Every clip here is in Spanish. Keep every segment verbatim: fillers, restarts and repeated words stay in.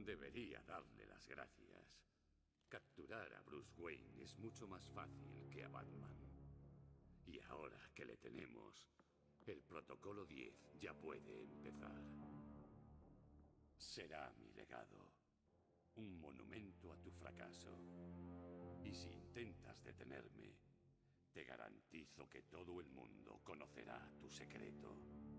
Debería darle las gracias. Capturar a Bruce Wayne es mucho más fácil que a Batman. Y ahora que le tenemos, el Protocolo diez ya puede empezar. Será mi legado. Un monumento a tu fracaso. Y si intentas detenerme, te garantizo que todo el mundo conocerá tu secreto.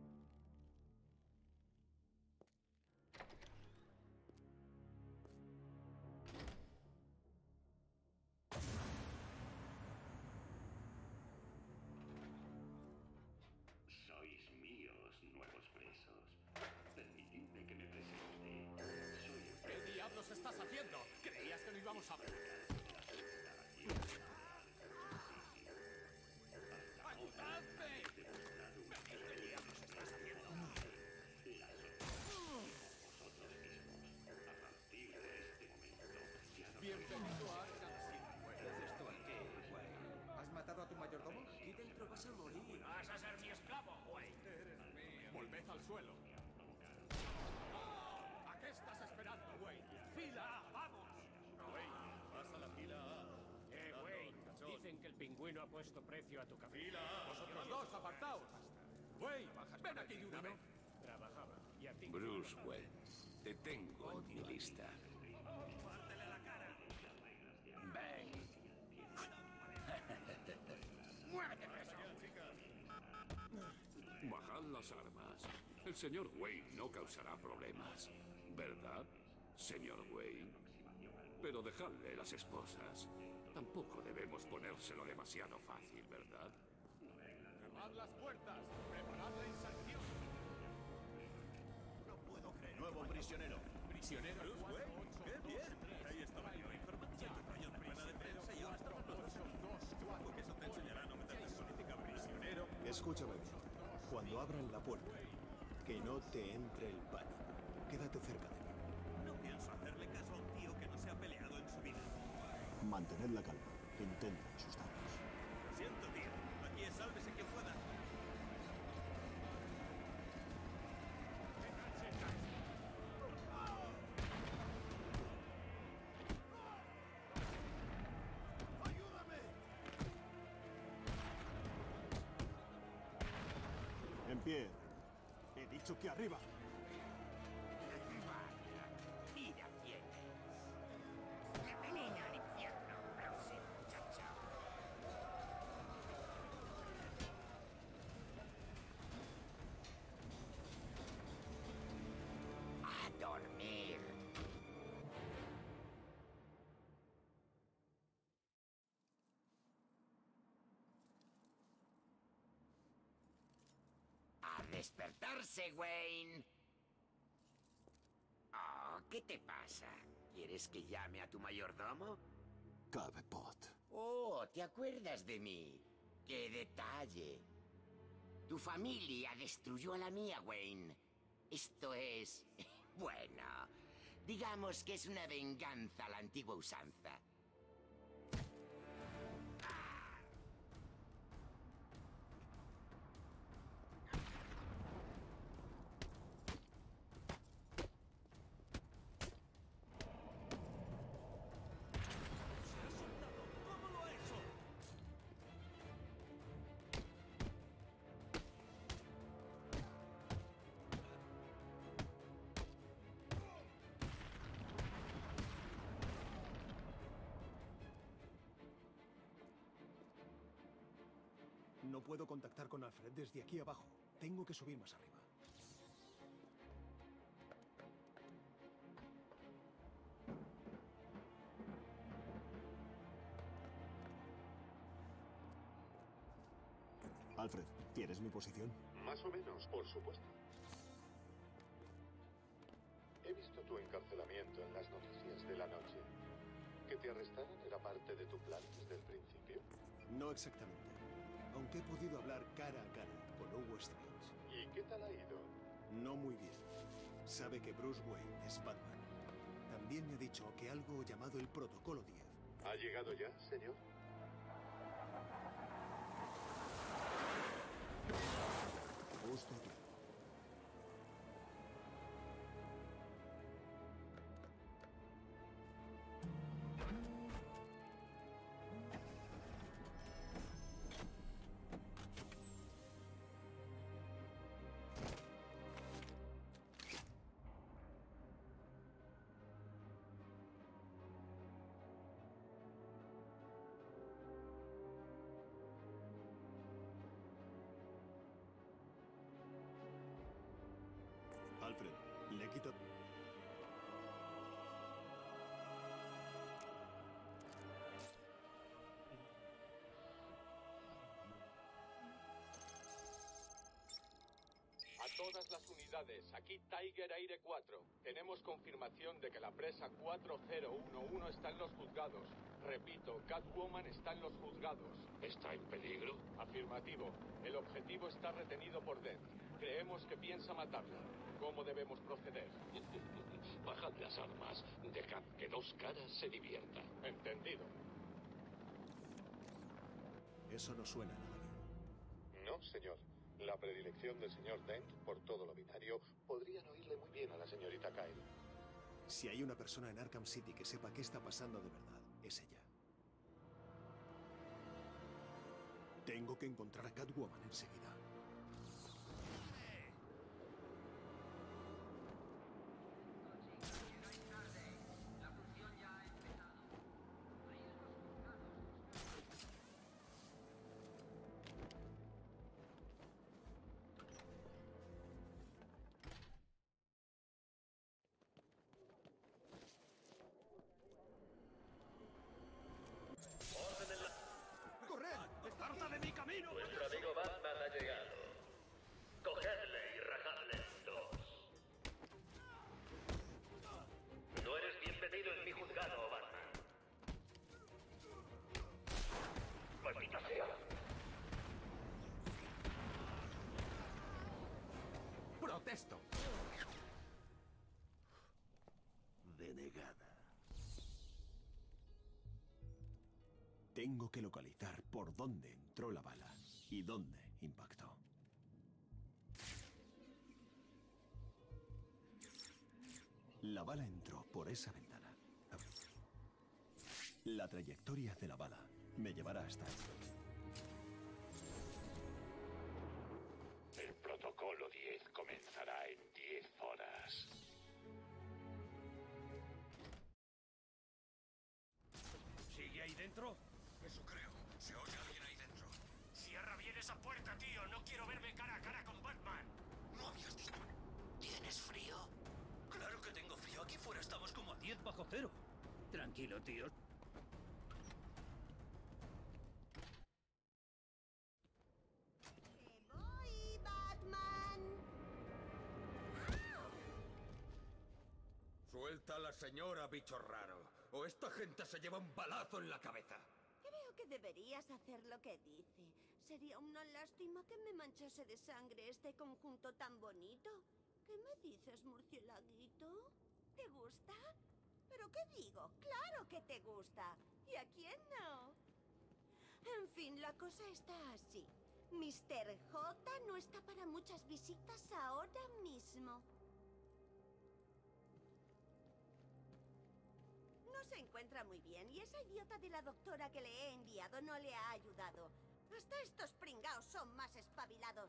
Sois míos, nuevos presos. Permitidme que me presente. Soy el... ¿Qué diablos estás haciendo? ¿Creías que no íbamos a ver? ¡Ayudadme! ¿Qué diablos estás haciendo? Vosotros mismos. A partir de este momento, ya no... Bienvenido a Arkham City. ¿Qué haces tú aquí, güey? ¿Has matado a tu mayordomo? Aquí dentro vas a morir. ¡Vas a ser mi esclavo, güey! Eres mío. Volved al suelo. ¿A qué estás esperando, güey? ¡Fila A, vamos! Güey, vas a la fila A. Eh, güey, dicen que el pingüino ha puesto precio a tu café. Fila A. Vosotros dos, apartaos. Güey, ven aquí de una vez. Trabajaba. Y a ti. Bruce Wayne, te tengo en mi lista. ¡Pártele la cara! Ven. ¡Muévete, preso! Bajad las armas. El señor Wayne no causará problemas, ¿verdad, señor Wayne? Pero dejadle las esposas. Tampoco debemos ponérselo demasiado fácil, ¿verdad? ¡Cerrad las puertas! ¡Preparad la inserción! No puedo creer. Nuevo prisionero. Prisionero Bruce Wayne. ¡Qué bien! Ahí estaba yo, informando tu rollo de rueda de prensa y ahora estamos los dos. Supongo que eso te enseñará a no meterte en política, prisionero. Escúchame bien. Cuando abran la puerta, que no te entre el pánico. Quédate cerca de mí. No pienso hacerle caso a un tío que no se ha peleado en su vida. Mantened la calma. Intenten asustarnos. Lo siento, tío. Aquí es sálvese quien pueda. En pie. He dicho que arriba. Mira quién es. Bienvenido al infierno, Bruce, muchacho. A dormir. A despertarse, Wayne. Oh, ¿qué te pasa? ¿Quieres que llame a tu mayordomo? Cabepot. Oh, ¿te acuerdas de mí? ¡Qué detalle! Tu familia destruyó a la mía, Wayne. Esto es... bueno, digamos que es una venganza a la antigua usanza. ¿Cómo lo ha hecho? No puedo contactar con Alfred desde aquí abajo. Tengo que subir más arriba. Alfred, ¿tienes mi posición? Más o menos, por supuesto. He visto tu encarcelamiento en las noticias de la noche. ¿Que te arrestaran era parte de tu plan desde el principio? No exactamente. Aunque he podido hablar cara a cara con Hugo Strange. ¿Y qué tal ha ido? No muy bien. Sabe que Bruce Wayne es Batman. También me ha dicho que algo llamado el Protocolo diez. ¿Ha llegado ya, señor? Justo aquí. todas las unidades, aquí Tiger Aire cuatro. Tenemos confirmación de que la presa cuatro cero uno uno está en los juzgados. Repito, Catwoman está en los juzgados. ¿Está en peligro? Afirmativo. El objetivo está retenido por Dent. Creemos que piensa matarla. ¿Cómo debemos proceder? Bajad las armas. Dejad que Dos Caras se divierta. Entendido. Eso no suena nada bien. No, señor. La predilección del señor Dent por todo lo binario podrían oírle muy bien a la señorita Kyle. Si hay una persona en Arkham City que sepa qué está pasando de verdad, es ella. Tengo que encontrar a Catwoman enseguida. Vuestro amigo Batman ha llegado. Cogedle y rajadle en dos. No eres bienvenido en mi juzgado, Batman. Maldita sea. ¡Protesto! Denegada. Tengo que localizar por dónde entró la bala y dónde impactó. La bala entró por esa ventana. La trayectoria de la bala me llevará hasta ahí. El protocolo diez comenzará en diez horas. ¿Sigue ahí dentro? Eso creo. Se oye alguien ahí dentro. Cierra bien esa puerta, tío. No quiero verme cara a cara con Batman. No habías dicho. ¿Tienes frío? Claro que tengo frío. Aquí fuera estamos como a diez bajo cero. Tranquilo, tío. ¡Voy, Batman! Suelta a la señora, bicho raro. O esta gente se lleva un balazo en la cabeza. Creo que deberías hacer lo que dice. Sería una lástima que me manchase de sangre este conjunto tan bonito. ¿Qué me dices, murcielaguito? ¿Te gusta? ¿Pero qué digo? ¡Claro que te gusta! ¿Y a quién no? En fin, la cosa está así. mister J no está para muchas visitas ahora mismo. No se encuentra muy bien y esa idiota de la doctora que le he enviado no le ha ayudado. Hasta estos pringaos son más espabilados.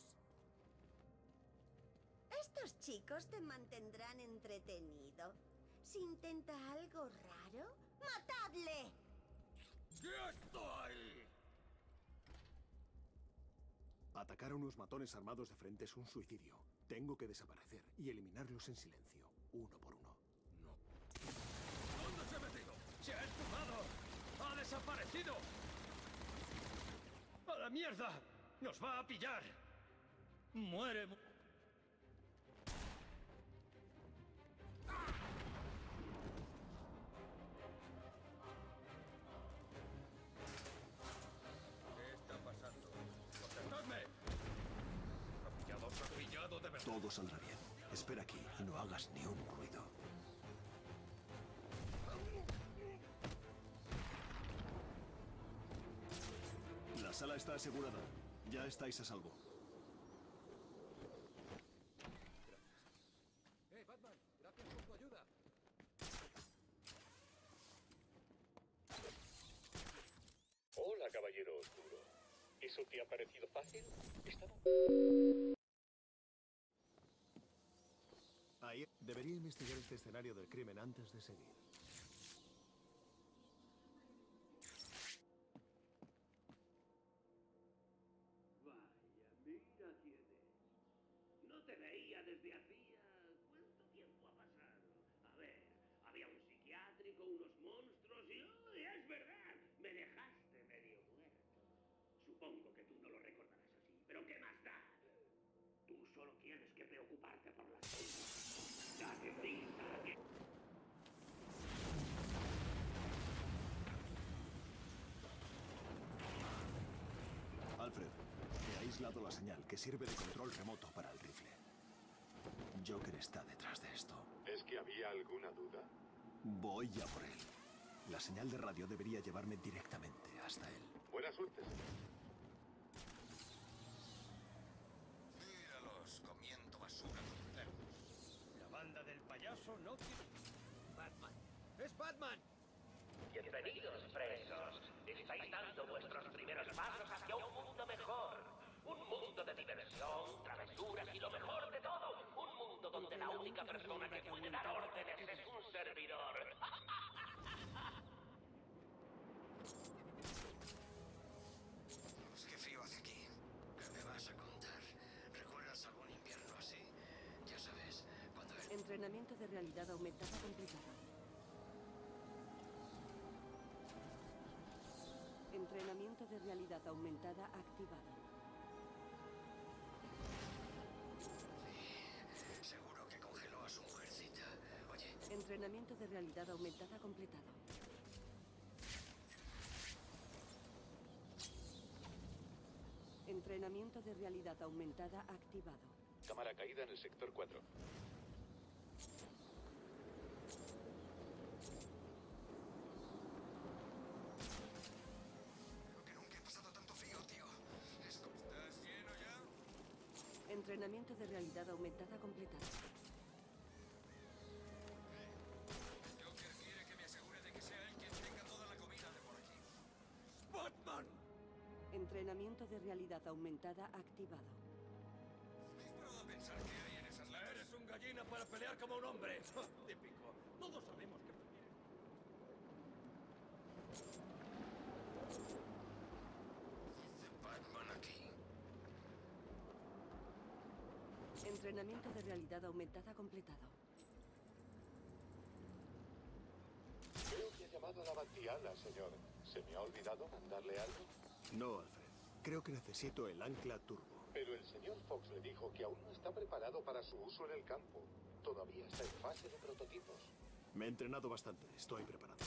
Estos chicos te mantendrán entretenido. Si intenta algo raro, ¡matadle! ¡Quieto ahí! Atacar a unos matones armados de frente es un suicidio. Tengo que desaparecer y eliminarlos en silencio, uno por uno. ¿Dónde se ha metido? ¡Se ha esfumado! ¡Ha desaparecido! ¡A la mierda! ¡Nos va a pillar! ¡Muere! mu- ¿Qué está pasando? ¡Contestadme! Ha pillado, os ha pillado de verdad. Todo saldrá bien. Espera aquí y no hagas ni un ruido. La sala está asegurada. Ya estáis a salvo. ¡Eh, Batman! Gracias por tu ayuda. Hola, caballero oscuro. ¿Eso te ha parecido fácil? Estaba... Ahí debería investigar este escenario del crimen antes de seguir. Vaya, mira quién es. No te veía desde hacía... ¿Cuánto tiempo ha pasado? A ver, había un psiquiátrico, unos monstruos y... ¡Oh, es verdad! Me dejaste medio muerto. Supongo que tú no lo recordarás así, pero ¿qué más da? Tú solo tienes que preocuparte por las cosas. Date prisa. que- Alfred, he aislado la señal que sirve de control remoto para el rifle. Joker está detrás de esto. ¿Es que había alguna duda? Voy ya por él. La señal de radio debería llevarme directamente hasta él. Buena suerte, señor. Míralos comiendo basura con cerdos. La banda del payaso no quiere... Batman. ¡Es Batman! Bienvenidos, presos. Estáis dando vuestros primeros pasos hacia un mundo mejor. Un mundo de diversión, travesuras y lo mejor de todo. Un mundo donde la única persona que puede dar órdenes es un servidor. Qué frío hace aquí. ¿Qué me vas a contar? ¿Recuerdas algún invierno así? Ya sabes, cuando... Entrenamiento de realidad aumentada completado. Entrenamiento de realidad aumentada activado. Seguro que congeló a su mujercita. Oye, Entrenamiento de realidad aumentada completado. Entrenamiento de realidad aumentada activado. Cámara caída en el sector cuatro. creo que nunca he pasado tanto frío, tío. Es como... ¿Estás lleno ya? Entrenamiento de realidad aumentada completado. El Joker quiere que me asegure de que sea él quien tenga toda la comida de por aquí. ¡Batman! Entrenamiento de realidad aumentada activado. ¿Habéis parado a pensar qué hay en esas latas? Eres un gallina para pelear como un hombre. Típico. Todos sabemos que prefieres. Batman aquí. Entrenamiento de realidad aumentada completado. Creo que ha llamado a la Batiala, señor. ¿Se me ha olvidado mandarle algo? No, Alfred. Creo que necesito el ancla turbo. Pero el señor Fox le dijo que aún no está preparado para su uso en el campo. Todavía está en fase de prototipos. Me he entrenado bastante. Estoy preparado.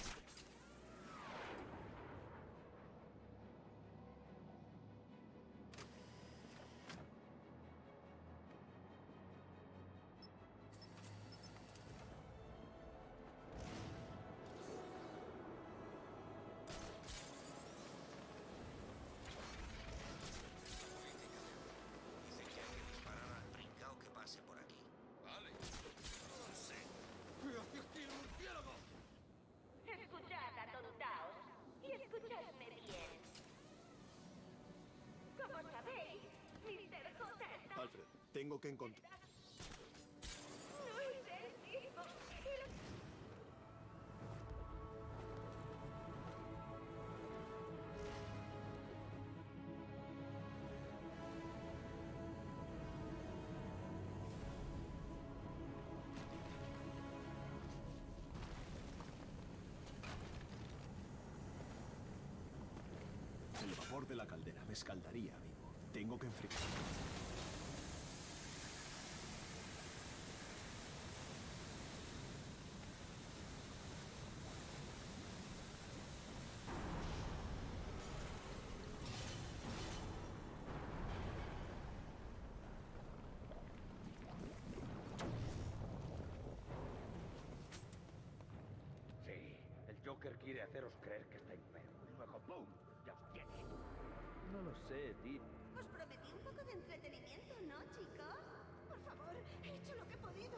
Dice que hay que disparar al pringao que pase por aquí. Vale. ¡El murciélago! Escuchad, atontaos, y escuchadme bien. Como sabéis, mister J está... Alfred, tengo que encontrar... No es él mismo. Él- El vapor de la caldera me escaldaría vivo. Tengo que enfriar. Sí, el Joker quiere haceros creer que está enfermo. Y luego, ¡pum!, ya os tiene. No lo sé, tío. Os prometí un poco de entretenimiento, ¿no, chicos? Por favor, he hecho lo que he podido.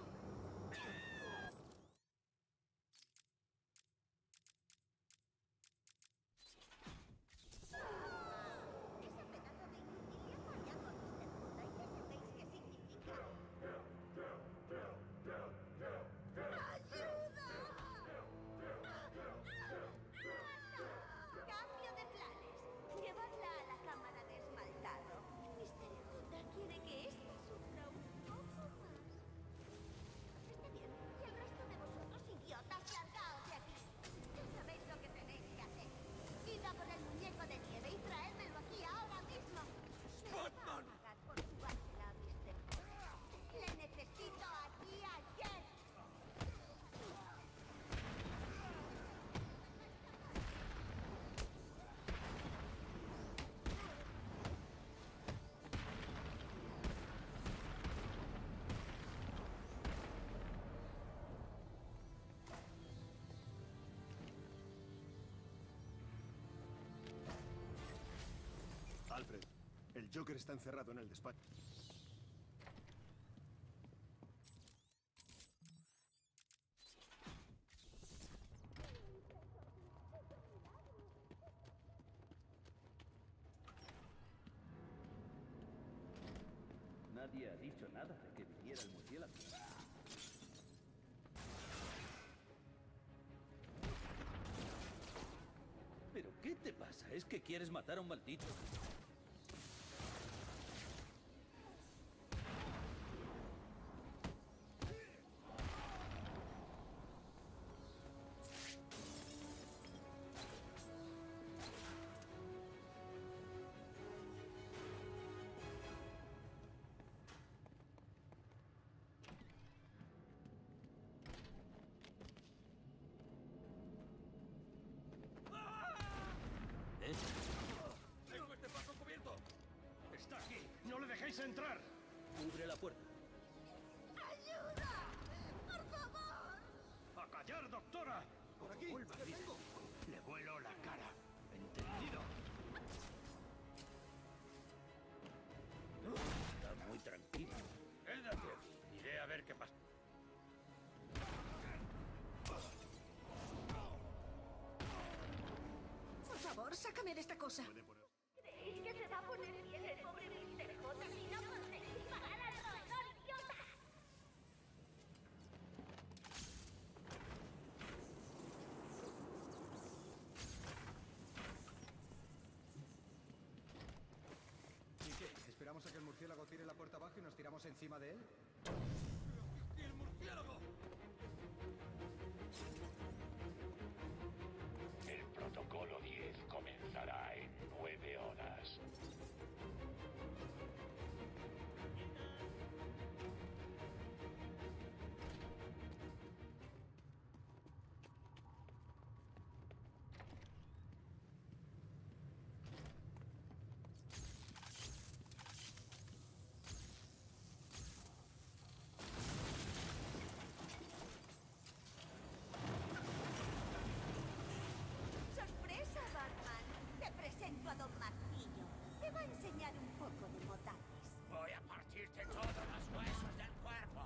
Ese pedazo de inútil ha fallado a mister J y ya sabéis qué significa. ¡Ayuda! Cambio de planes. Llevadla a la cámara de esmaltado. mister J quiere que este sufra un poco más. Joker está encerrado en el despacho. Nadie ha dicho nada de que viniera el murciélago. ¿Pero qué te pasa? ¿Es que quieres matar a un maldito? ¡Tengo este paso cubierto! ¡Está aquí! ¡No le dejéis entrar! Cubre la puerta. ¡Ayuda! ¡Por favor! ¡A callar, doctora! Por aquí, Vuelva, ¿qué dice. tengo? Le vuelo la cara. ¿Entendido? Está muy tranquilo. Quédate aquí. Iré a ver qué pasa. Por favor, sácame de esta cosa. ¿Creéis que se va a poner bien el pobre mister J si no conseguís parar al roedor, idiota? ¿Y qué? ¿Esperamos a que el murciélago tire la puerta abajo y nos tiramos encima de él? ¡Y el murciélago! El protocolo diez comenzará en nueve horas. ¡Sorpresa, Batman! Te presento a Don Martillo. Te va a enseñar un poco de modales. Voy a partirte todos los huesos del cuerpo.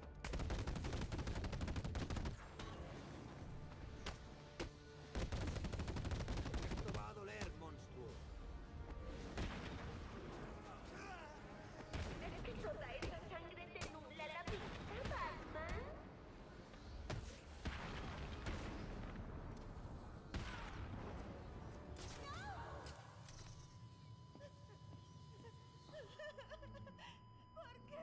Esto va a doler, monstruo. ¿Es que toda esa sangre te nubla la vista, Batman? ¿Por qué?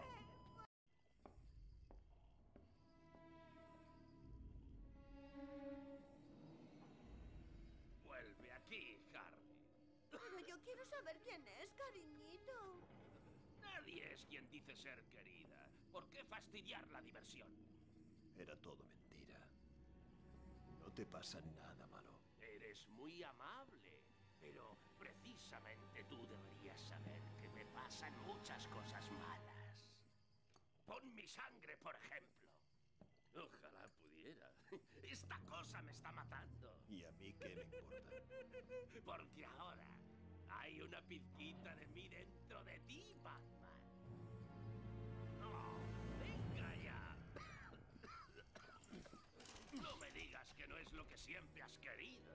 Vuelve aquí, Harvey. Pero yo quiero saber quién es, cariñito. Nadie es quien dice ser querida. ¿Por qué fastidiar la diversión? Era todo mentira. No te pasa nada malo. Eres muy amable, pero precisamente tú deberías saber que me pasan muchas cosas malas. Pon mi sangre, por ejemplo. Ojalá pudiera. Esta cosa me está matando. ¿Y a mí qué me importa? Porque ahora hay una pizquita de mí dentro de ti, Batman. ¡No! ¡Venga ya! No me digas que no es lo que siempre has querido.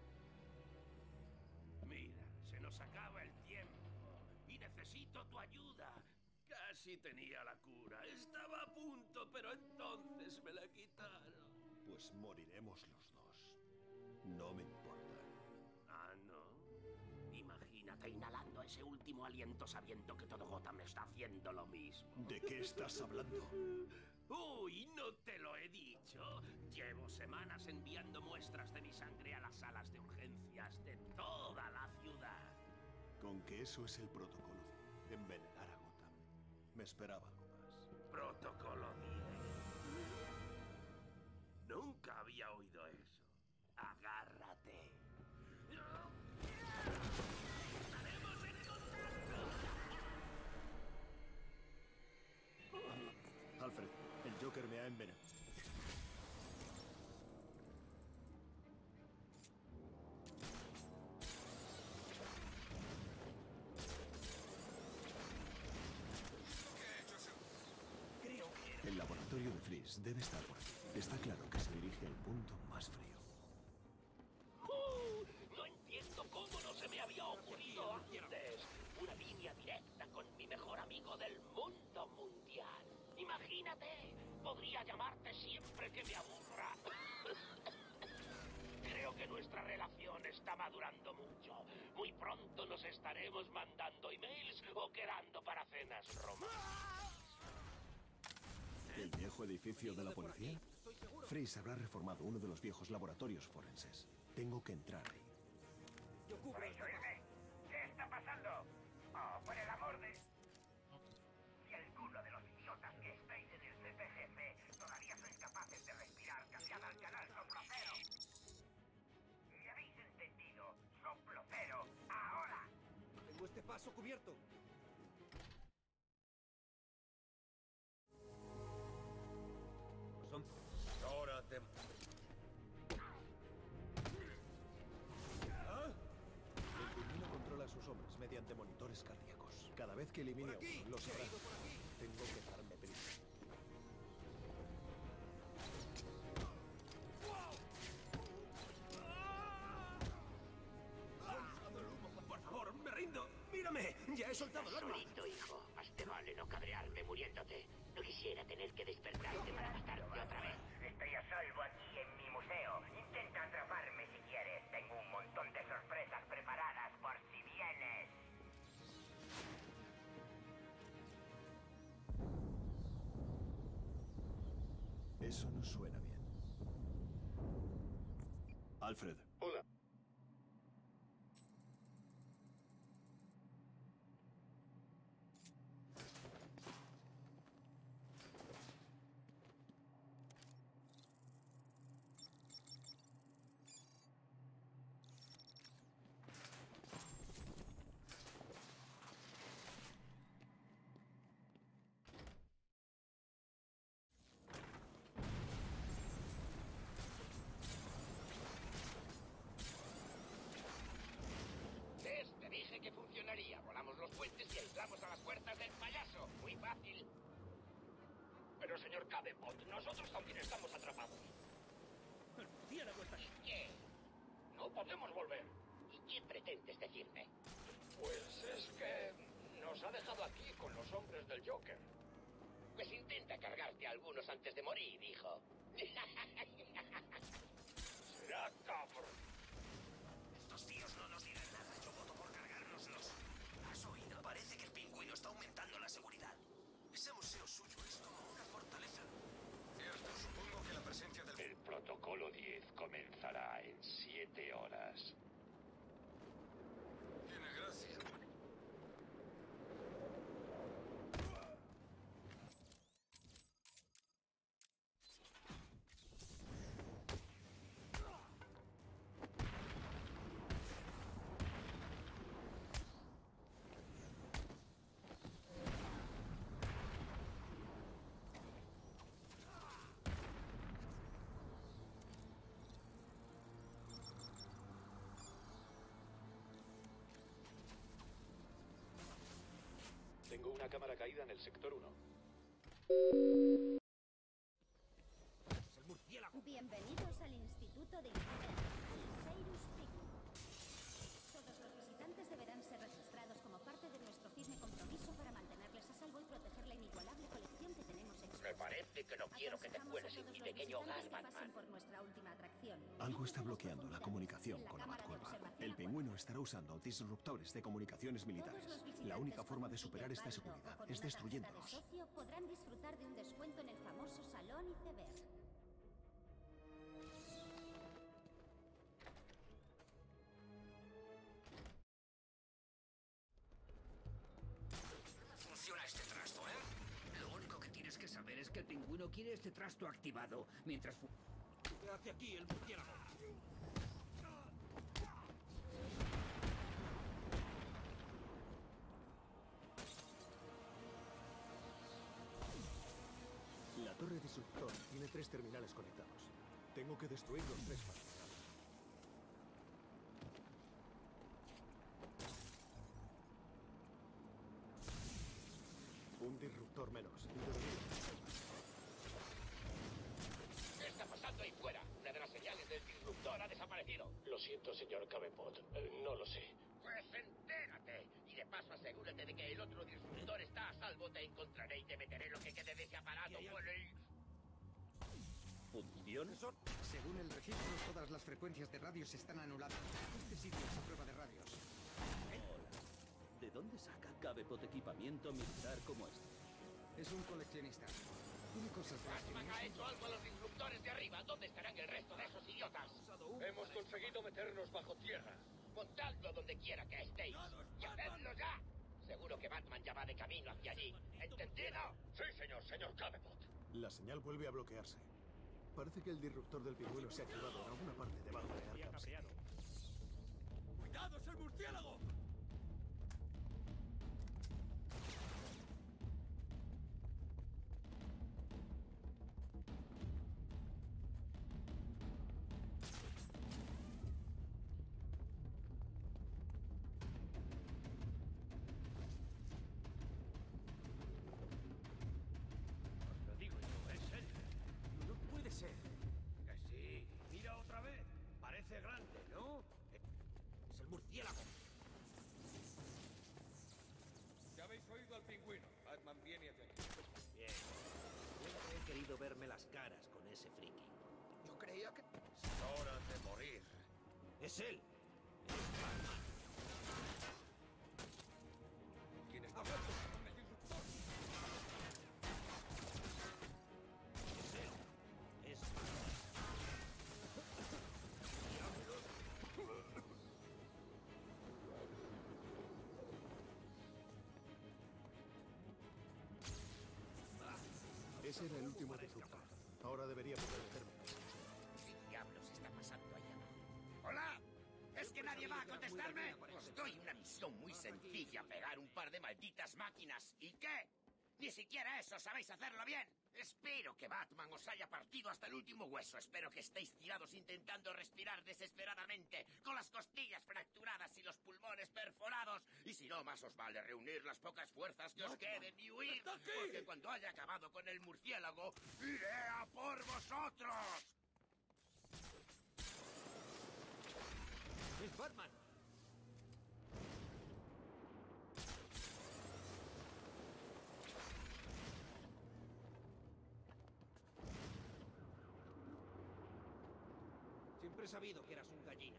Mira, se nos acaba el tiempo y necesito tu ayuda. Casi tenía la cura. Estaba a punto, pero entonces me la quitaron. Pues moriremos los dos. No me importa. Ah, ¿no? Imagínate inhalando ese último aliento sabiendo que todo Gotham está haciendo lo mismo. ¿De qué estás hablando? Uy, no te lo he dicho. Llevo semanas enviando muestras de mi sangre a las salas de urgencias de toda la ciudad. Con que eso es el protocolo. Envenenar a Gotham. Me esperaba algo más. Protocolo diez. Nunca había oído eso. Agárrate. ¡Estaremos en contacto! Alfred, el Joker me ha envenenado. Freeze debe estar por aquí. Está claro que se dirige al punto más frío. ¡Uh! No entiendo cómo no se me había ocurrido antes. Una línea directa con mi mejor amigo del mundo mundial. Imagínate, podría llamarte siempre que me aburra. Creo que nuestra relación está madurando mucho. Muy pronto nos estaremos mandando emails o quedando para cenas románticas. ¿El viejo edificio de la policía? Freeze habrá reformado uno de los viejos laboratorios forenses. Tengo que entrar ahí. ¿Podéis oírme? ¿Qué está pasando? Oh, por el amor de... Si alguno de los idiotas que estáis en el C P G C todavía sois capaces de respirar, cambiad al canal Soplo Cero. ¿Me habéis entendido? Soplo Cero, ahora. Tengo este paso cubierto. Son... Ahora te... ¿Ah? El pingüino controla a sus hombres mediante monitores cardíacos. Cada vez que elimine a uno, lo sabrá. Tengo que darme prisa. Por favor, me rindo. Mírame, ya he soltado el arma. Solito, hijo. Más te vale no cabrearme muriéndote. No quisiera tener que despertarte para matarte otra vez. Estoy a salvo aquí en mi museo. Intenta atraparme si quieres. Tengo un montón de sorpresas preparadas por si vienes. Eso no suena bien. Alfred. Hola. ¿Ves? Te dije que funcionaría. Volamos los puentes y aislamos a las puertas del payaso. Muy fácil. Pero, señor Cabepot, nosotros también estamos atrapados. El murciélago está aquí. ¿Y qué? No podemos volver. ¿Y qué pretendes decirme? Pues es que nos ha dejado aquí con los hombres del Joker. Pues intenta cargarte a algunos antes de morir, hijo. Será cabrón. Estos tíos no nos dirán nada. Yo voto por cargárnoslos. ¿Has oído? Parece que el pingüino está aumentando la seguridad. Ese museo suyo es como una fortaleza. Cierto, supongo que la presencia del... El protocolo diez comenzará en siete horas. Tiene gracia. Tengo una cámara caída en el sector uno. Es el murciélago. Bienvenidos al Instituto de Ingeniería, Cyrus Pickle. Todos los visitantes deberán ser registrados como parte de nuestro firme compromiso para mantenerles a salvo y proteger la inigualable colección que tenemos expuesta. Me parece que no quiero que te cueles en mi pequeño hogar, Batman. Por nuestra última atracción. Algo está bloqueando la comunicación con la Batcueva. El pingüino estará usando disruptores de comunicaciones militares. La única forma de superar esta seguridad es destruyéndolos. Socio podrán disfrutar de un descuento en el famoso salón iceberg. Funciona este trasto, ¿eh? Lo único que tienes que saber es que el pingüino quiere este trasto activado mientras... fu- ¿Qué hace aquí el murciélago? La torre disruptor tiene tres terminales conectados. Tengo que destruir los tres pasos. Un disruptor menos. Intervenido. siento, señor Cabepot. Eh, no lo sé. Pues entérate. Y de paso asegúrate de que el otro disruptor está a salvo. Te encontraré y te meteré lo que quede de ese aparato por el... ¿Funciona? Según el registro, todas las frecuencias de radios están anuladas. Este sitio es a prueba de radios. Hola. ¿De dónde saca Cabepot equipamiento militar como este? Es un coleccionista. Tiene cosas Batman ha hecho algo a los disruptores de arriba. ¿Dónde estarán el resto de esos idiotas? Hemos conseguido meternos bajo tierra. Montadlo donde quiera que estéis. ¡Y hacedlo ya! Seguro que Batman ya va de camino hacia allí. ¿Entendido? Sí, señor, señor Cabepot. La señal vuelve a bloquearse. Parece que el disruptor del pingüino se ha activado en alguna parte debajo de Arkham City. ¡Cuidado, es el murciélago! Lo digo yo, es él. No puede ser. Que sí. Mira otra vez. Parece grande, ¿no? Es el murciélago. Ya habéis oído al pingüino. Batman viene hacia aquí. Bien. Siempre he querido verme las caras con ese friki. Yo creía que... Es hora de morir. Es él. Es Batman. ¿Quién está muerto? El disruptor. Es él. Es Batman. Ese era el último disruptor. Ahora debería poder meterme. ¿Qué diablos está pasando allá abajo? ¡Hola! ¿Es que nadie va a contestarme? Os doy una misión muy sencilla. Pegar un par de malditas máquinas. ¿Y qué? Ni siquiera eso sabéis hacerlo bien. Espero que Batman os haya partido hasta el último hueso. Espero que estéis tirados intentando respirar desesperadamente, con las costillas fracturadas y los pulmones perforados. Y si no, más os vale reunir las pocas fuerzas que os queden y huir. Porque cuando haya acabado con el murciélago, iré a por vosotros. Es Batman. Siempre he sabido que eras un gallina.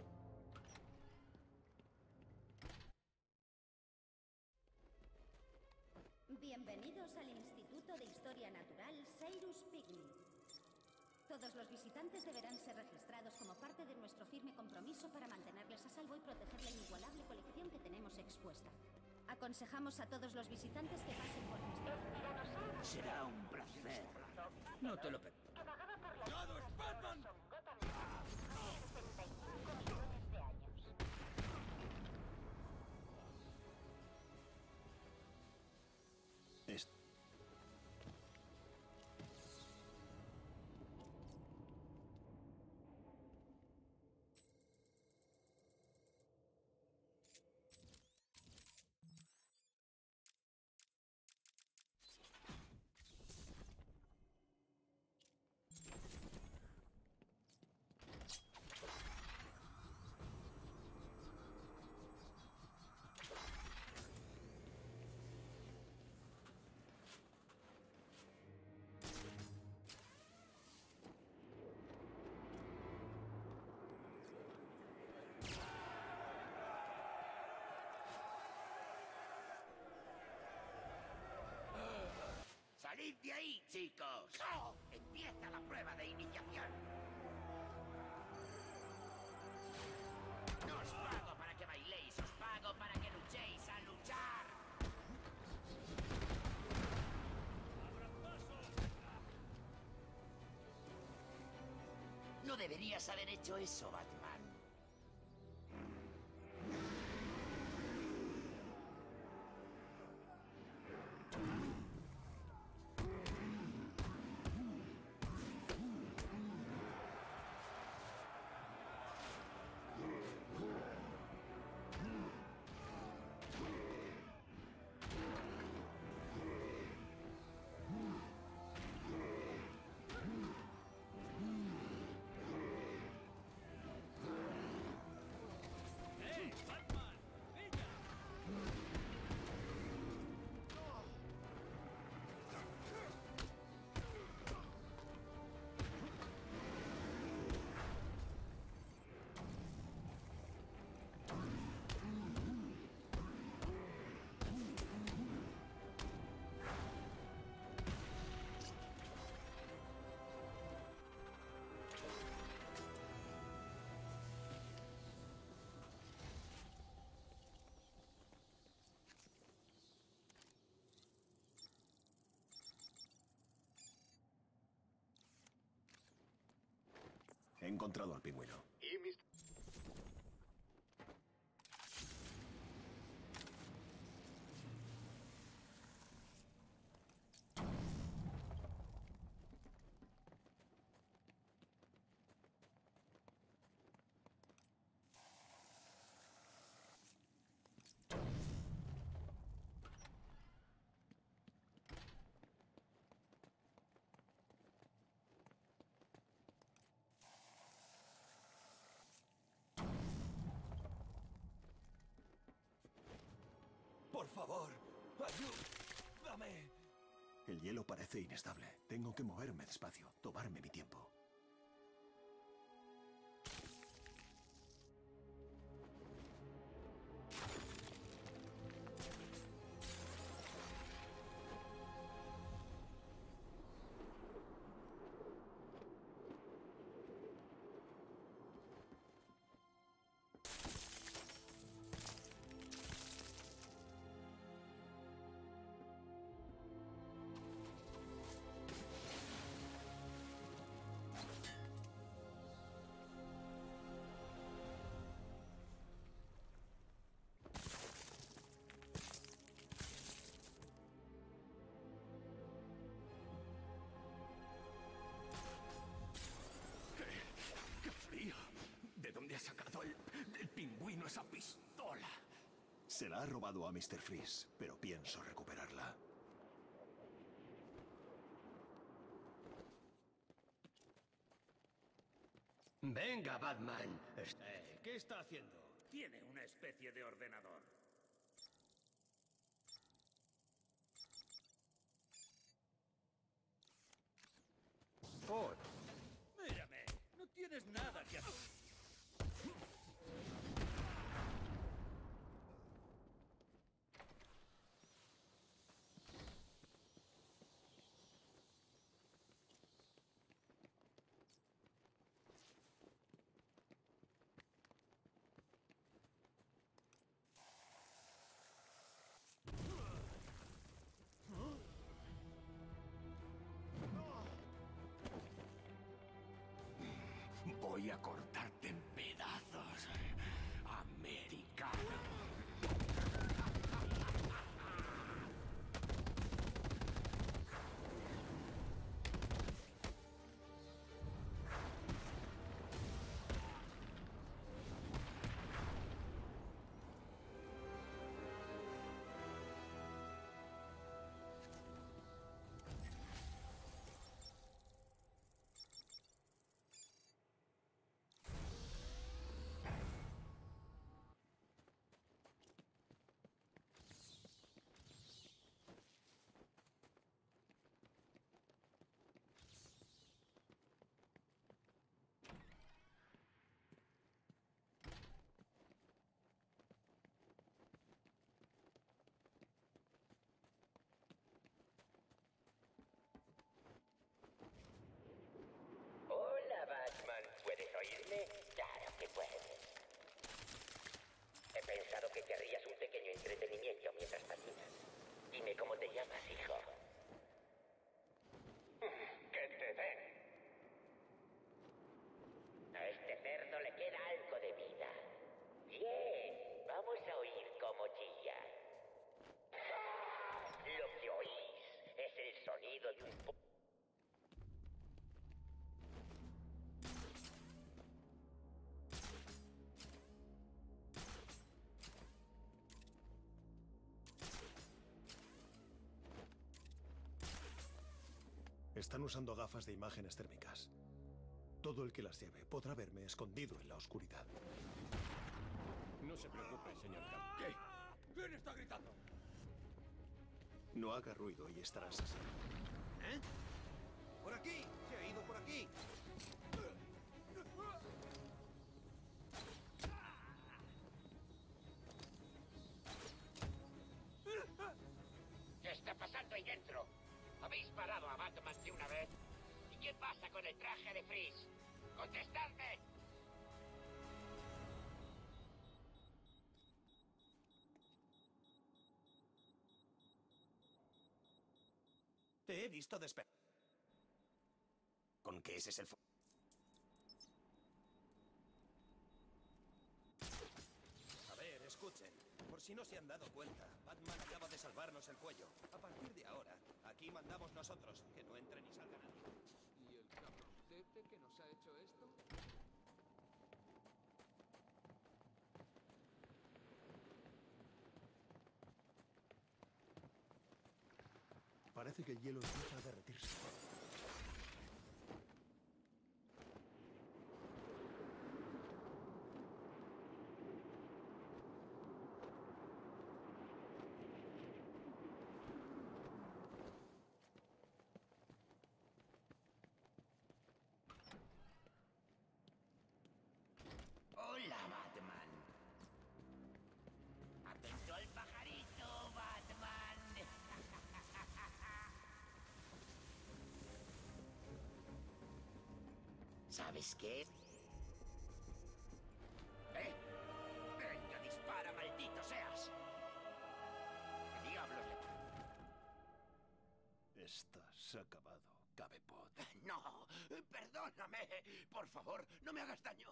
Bienvenidos al Instituto de Historia Natural Cyrus Pigny. Todos los visitantes deberán ser registrados como parte de nuestro firme compromiso para mantenerles a salvo y proteger la inigualable colección que tenemos expuesta. Aconsejamos a todos los visitantes que pasen por nuestro... Será un placer. No te lo perdono. ¡Cuidado, es Batman! Es... ¡Salid de ahí, chicos! Empieza la prueba de iniciación. No os pago para que bailéis, os pago para que luchéis a luchar. No deberías haber hecho eso, Batman. He encontrado al pingüino. Y mis... Por favor, ayúdame. El hielo parece inestable. Tengo que moverme despacio, tomarme mi tiempo. ¡Qué frío! ¿De dónde ha sacado el, el pingüino esa pistola? Se la ha robado a mister Freeze, pero pienso recuperarla. Venga, Batman. Eh, ¿Qué está haciendo? Tiene una especie de ordenador. Oh, Mírame, no tienes nada que hacer. Voy a cortarte en pedazos, americano. Hola, Batman. ¿Puedes oírme? Claro que puedes. He pensado que querrías un pequeño entretenimiento mientras patinas. Dime cómo te llamas, hijo. ¡Que te den! A este cerdo le queda algo de vida. Bien, vamos a oír cómo chilla. Lo que oís es el sonido de un... po- Están usando gafas de imágenes térmicas. Todo el que las lleve podrá verme escondido en la oscuridad. no se preocupe, señor Cap. ¿Qué? ¿Quién está gritando? No haga ruido y estarás así. ¿Eh? ¡Por aquí! ¡Se ha ido por aquí! ¿Qué está pasando ahí dentro? ¿Habéis parado a Batman de una vez? ¿Y qué pasa con el traje de Freeze? ¡Contestadme! Te he visto despertar. ¿Con qué ese es el... fo- si no se han dado cuenta, Batman acaba de salvarnos el cuello. A partir de ahora, aquí mandamos nosotros. Que no entre ni salga nadie. ¿Y el cabroncete que nos ha hecho esto? Parece que el hielo empieza a derretirse. Hola, Batman. Atento al pajarito, Batman. ¿Sabes qué? ¿Eh? Venga, dispara, maldito seas. ¿Qué diablos le... Estás acabado, Cabepot. No, perdóname. Por favor, no me hagas daño.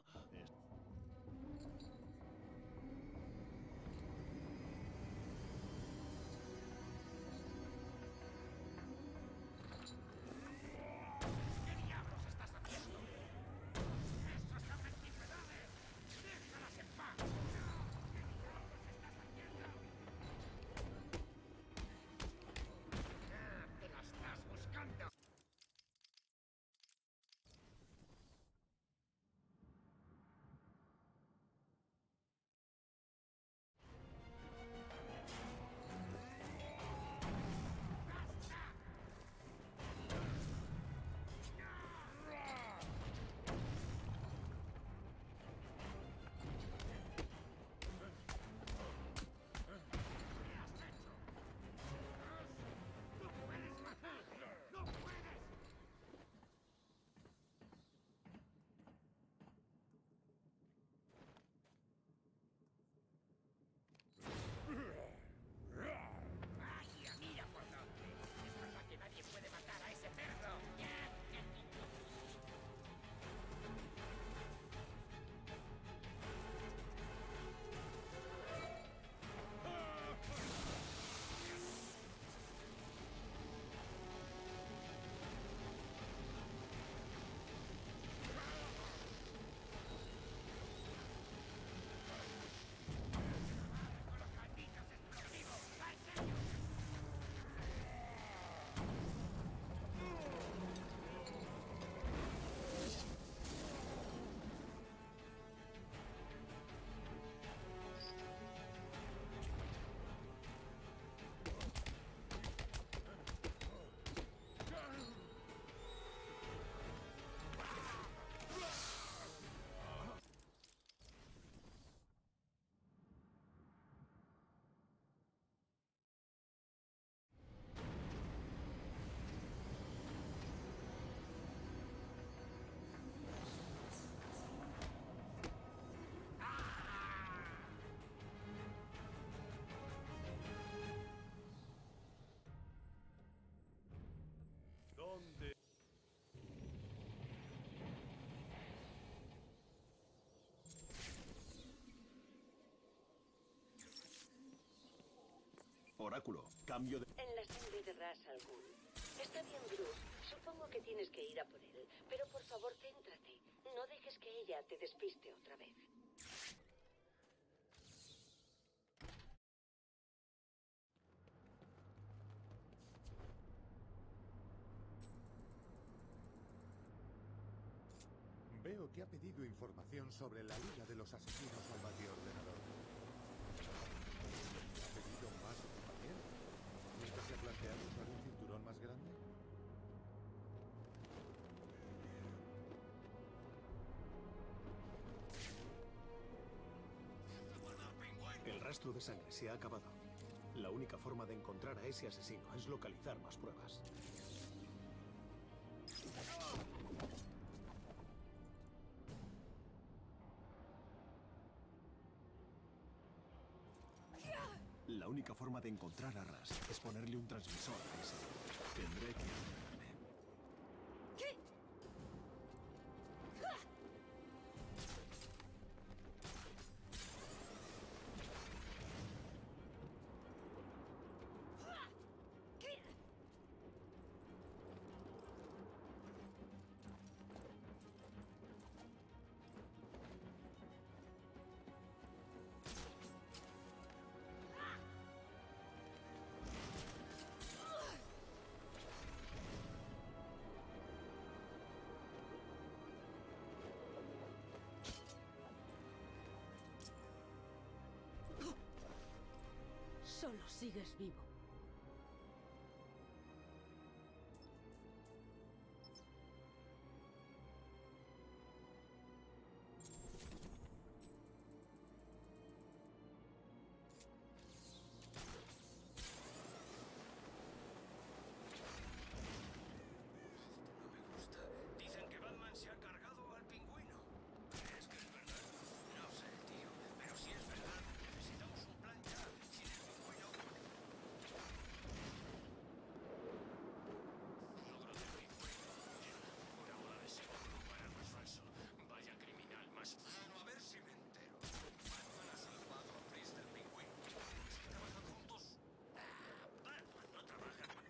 ¿Qué diablos estás haciendo? ¡Esas son antigüedades! ¡Déjalas en paz! ¿Qué diablos estás haciendo? Ah, ¡te la estás buscando! ¡Vaya, mira por dónde! Es verdad que nadie puede matar a ese cerdo. ¿Dónde? Oráculo, cambio de... En la sangre de Ras Al Ghul. Está bien, Bruce. Supongo que tienes que ir a por él. Pero por favor, céntrate. No dejes que ella te despiste otra vez. Veo que ha pedido información sobre la Liga de los Asesinos al Batiordenador. ¿Ha pedido más equipamiento? ¿Nunca se ha planteado usar un cinturón más grande? El rastro de sangre se ha acabado. La única forma de encontrar a ese asesino es localizar más pruebas. La única forma de encontrar a Ras es ponerle un transmisor a ese. Tendré que ayudarme. ¿Qué? Solo sigues vivo. Dicen que Batman se ha cargado al pingüino. ¿Crees que es verdad? No sé, tío. Pero si es verdad, necesitamos un plan ya. Sin el pingüino... Logro del pingüino. Una bola de seguro para el más falso. Vaya criminal más malo. A ver si me entero. Batman ha salvado a Freeze del pingüino. ¿Es que trabajan juntos? Ah, Batman no trabaja con...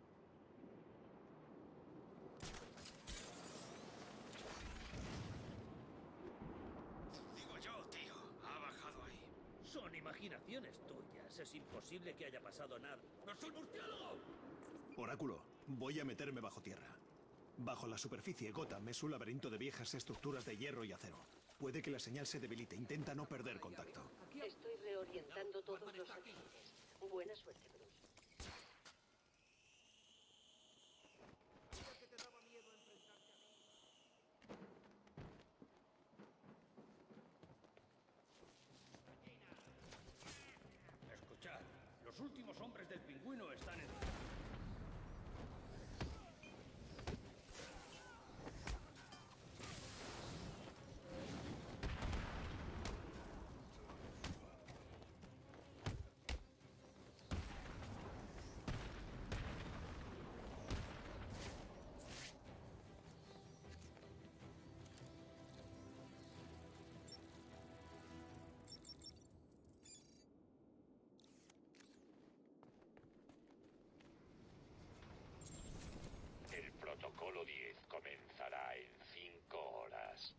Digo yo, tío. Ha bajado ahí. Son imaginaciones tuyas. Es imposible que haya pasado nada. ¡No soy murciélago! Oráculo, voy a meterme bajo tierra. Bajo la superficie, Gotham es un laberinto de viejas estructuras de hierro y acero. Puede que la señal se debilite. Intenta no perder contacto. Estoy reorientando todos los satélites. Buena suerte, Bruce. Escuchad, los últimos hombres del pingüino están en... El protocolo diez comenzará en cinco horas.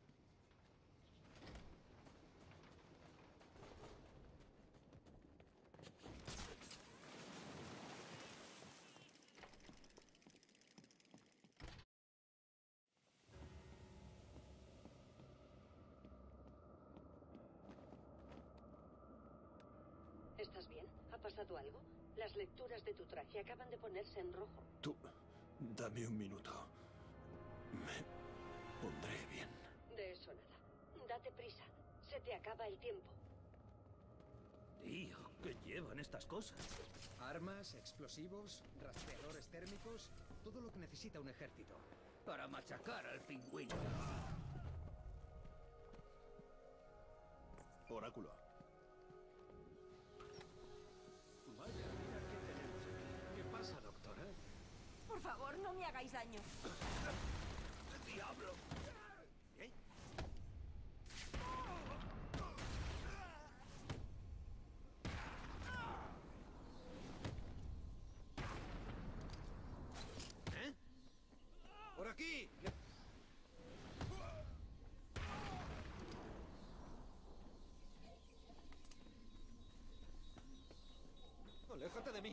¿Estás bien? ¿Ha pasado algo? Las lecturas de tu traje acaban de ponerse en rojo. Tú, dame un minuto. Me pondré bien. De eso nada. Date prisa. Se te acaba el tiempo. Tío, ¿qué llevan estas cosas? Armas, explosivos, rastreadores térmicos, todo lo que necesita un ejército. Para machacar al pingüino. Oráculo. Vaya, mira qué tenemos aquí. ¿Qué pasa, doctora? Por favor, no me hagáis daño. ¡Diablo! ¿Eh? ¿Eh? ¡Por aquí! ¡Aléjate de mí!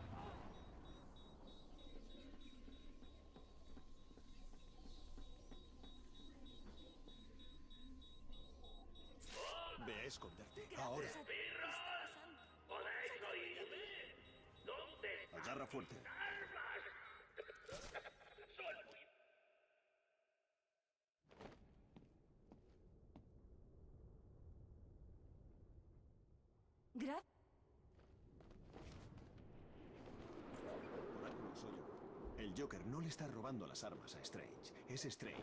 Ve a esconderte. Ahora. ¿Podéis oírme? ¿Dónde Agarra fuerte. armas? Son muy... Gra- Oráculo, soy yo. El Joker no le está robando las armas a Strange. Es Strange.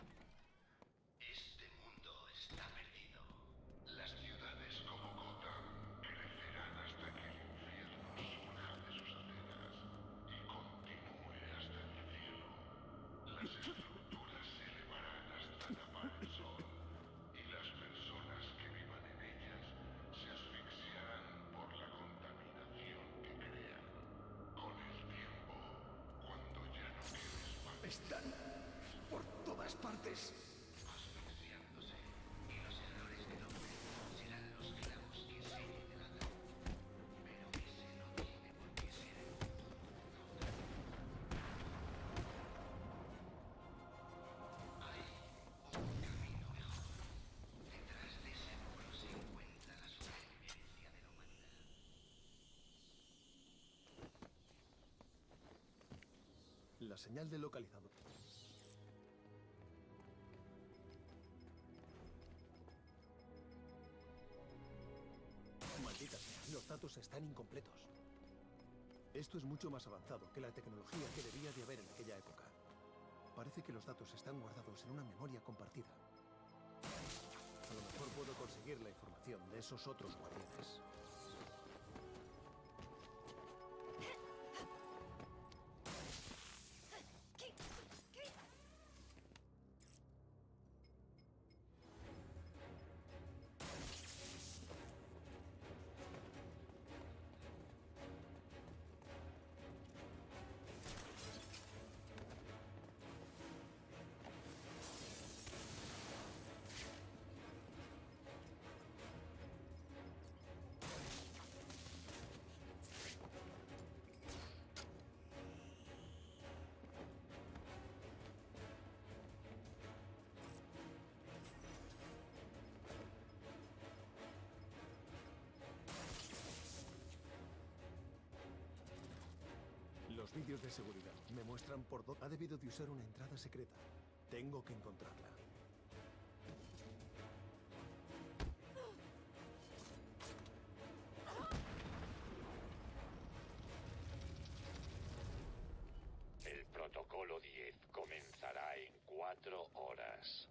Este mundo está perdido. Las ciudades como Gotham crecerán hasta que el infierno surja de sus aceras y continúe hasta el cielo. Las estructuras se elevarán hasta tapar el sol y las personas que vivan en ellas se asfixiarán por la contaminación que crean. Con el tiempo, cuando ya no quede espacio, Están por todas partes. asfixiándose, y los errores del hombre serán los clavos que sellen el ataúd. Pero ese no tiene por qué ser el futuro. Hay un camino mejor. Detrás de ese muro se encuentra la supervivencia de la humanidad. La señal de localizador. Maldita sea, los datos están incompletos. Esto es mucho más avanzado que la tecnología que debía de haber en aquella época. Parece que los datos están guardados en una memoria compartida. A lo mejor puedo conseguir la información de esos otros guardianes. Los vídeos de seguridad me muestran por dónde ha debido de usar una entrada secreta. Tengo que encontrarla. El protocolo diez comenzará en cuatro horas.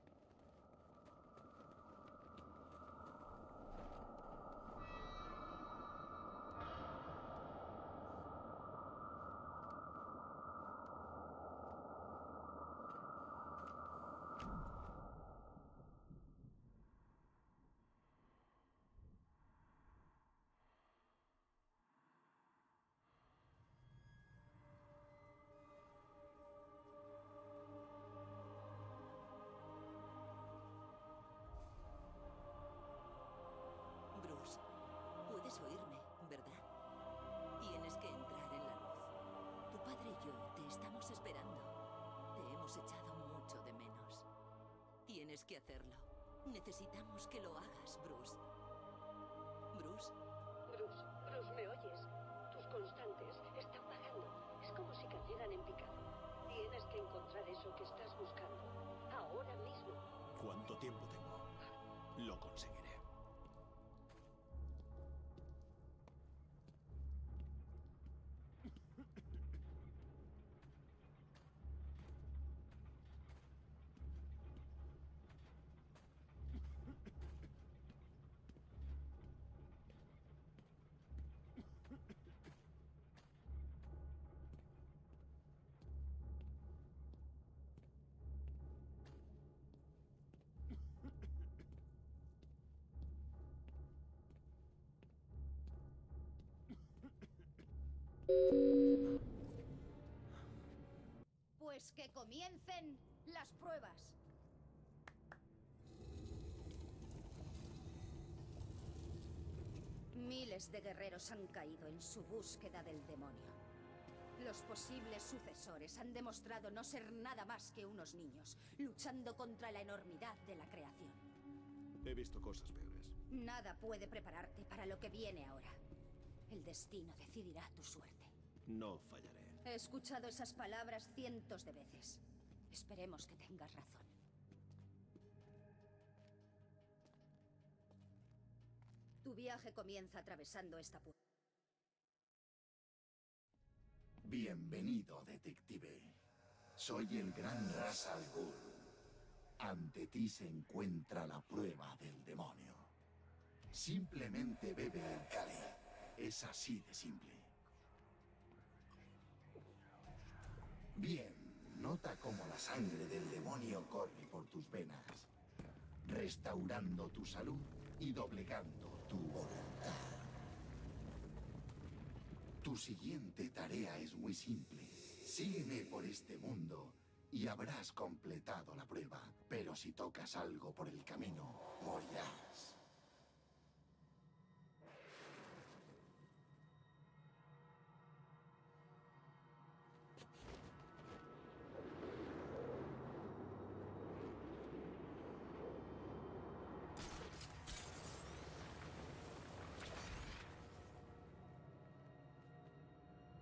Puedes oírme, ¿verdad? Tienes que entrar en la luz. Tu padre y yo te estamos esperando. Te hemos echado mucho de menos. Tienes que hacerlo. Necesitamos que lo hagas, Bruce. Bruce. Bruce, Bruce, ¿me oyes? Tus constantes están bajando. Es como si cayeran en picado. Tienes que encontrar eso que estás buscando. Ahora mismo. ¿Cuánto tiempo tengo? Lo conseguiré. Pues que comiencen las pruebas. Miles de guerreros han caído en su búsqueda del demonio. Los posibles sucesores han demostrado no ser nada más que unos niños, luchando contra la enormidad de la creación. He visto cosas peores. Nada puede prepararte para lo que viene ahora. El destino decidirá tu suerte. No fallaré. He escuchado esas palabras cientos de veces. Esperemos que tengas razón. Tu viaje comienza atravesando esta puerta. Bienvenido, detective. Soy el gran Ra's al Ghul. Ante ti se encuentra la prueba del demonio. Simplemente bebe el cáliz. Es así de simple. Bien, nota cómo la sangre del demonio corre por tus venas, restaurando tu salud y doblegando tu voluntad. Tu siguiente tarea es muy simple. Sígueme por este mundo y habrás completado la prueba. Pero si tocas algo por el camino, morirás.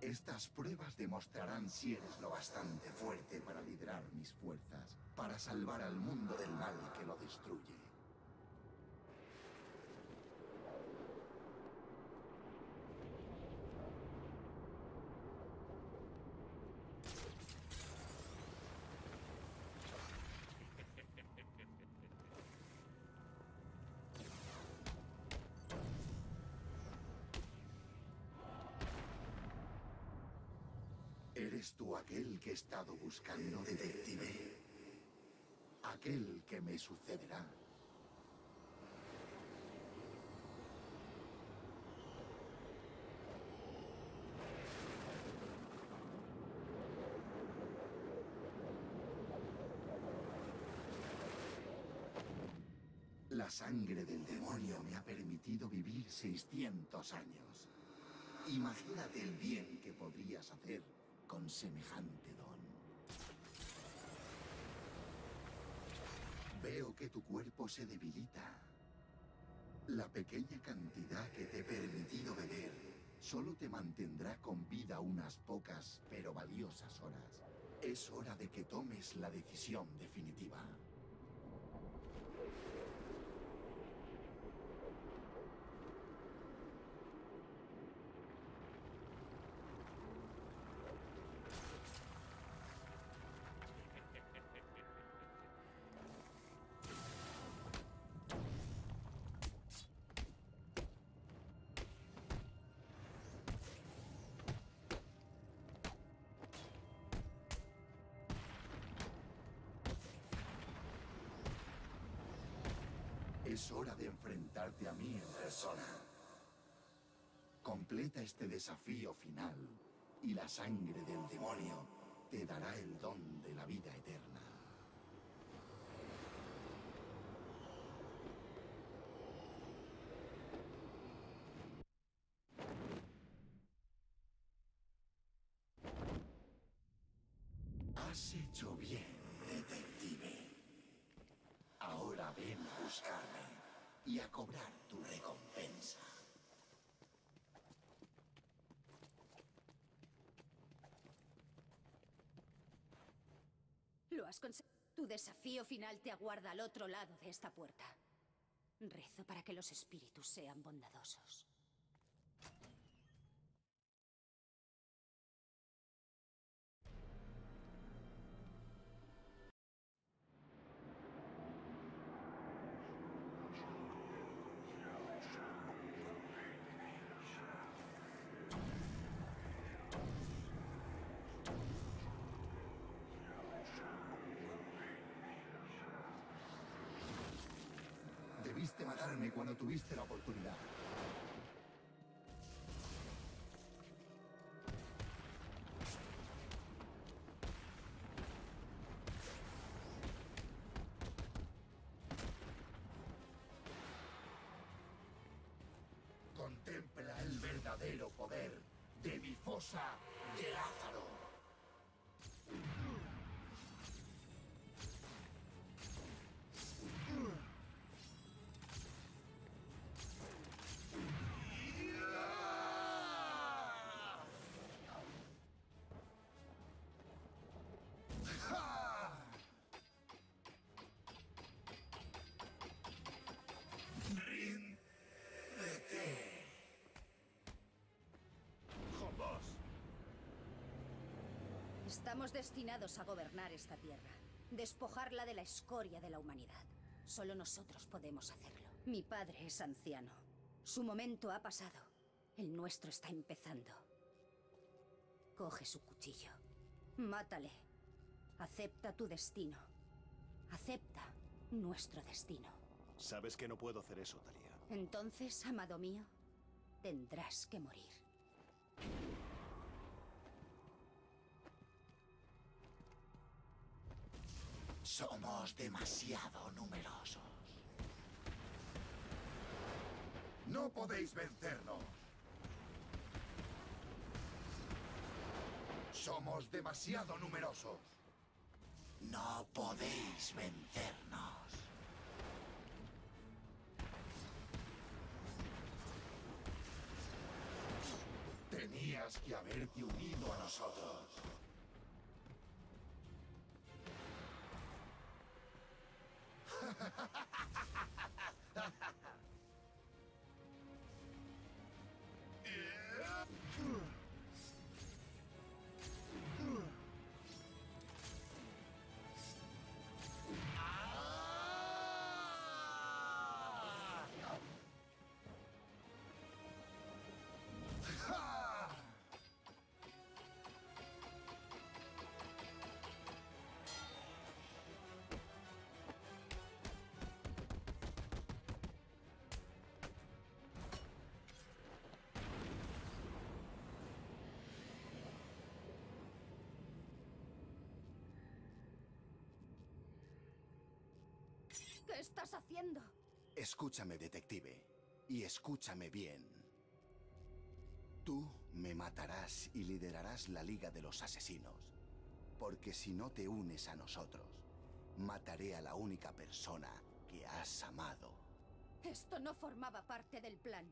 Estas pruebas demostrarán si eres lo bastante fuerte para liderar mis fuerzas, para salvar al mundo del mal que lo destruye. ¿Eres tú aquel que he estado buscando, detective? Aquel que me sucederá. La sangre del demonio me ha permitido vivir seiscientos años. Imagínate el bien que podrías hacer con semejante don. Veo que tu cuerpo se debilita. La pequeña cantidad que te he permitido beber solo te mantendrá con vida unas pocas pero valiosas horas. Es hora de que tomes la decisión definitiva. Es hora de enfrentarte a mí en persona. Completa este desafío final y la sangre del demonio te dará el don de la vida eterna. Has hecho bien, detective. Ahora ven a buscarme y a cobrar tu recompensa. Lo has conseguido. Tu desafío final te aguarda al otro lado de esta puerta. Rezo para que los espíritus sean bondadosos. Debiste matarme cuando tuviste la oportunidad. Contempla el verdadero poder de mi fosa de Lázaro. Estamos destinados a gobernar esta tierra, despojarla de la escoria de la humanidad. Solo nosotros podemos hacerlo. Mi padre es anciano. Su momento ha pasado. El nuestro está empezando. Coge su cuchillo. Mátale. Acepta tu destino. Acepta nuestro destino. Sabes que no puedo hacer eso, Talia. Entonces, amado mío, tendrás que morir. Somos demasiado numerosos. No podéis vencernos. Somos demasiado numerosos. No podéis vencernos. Tenía tenías que haberte unido a nosotros. ¿Qué estás haciendo? Escúchame, detective, y escúchame bien. Tú me matarás y liderarás la Liga de los Asesinos, porque si no te unes a nosotros, mataré a la única persona que has amado. Esto no formaba parte del plan.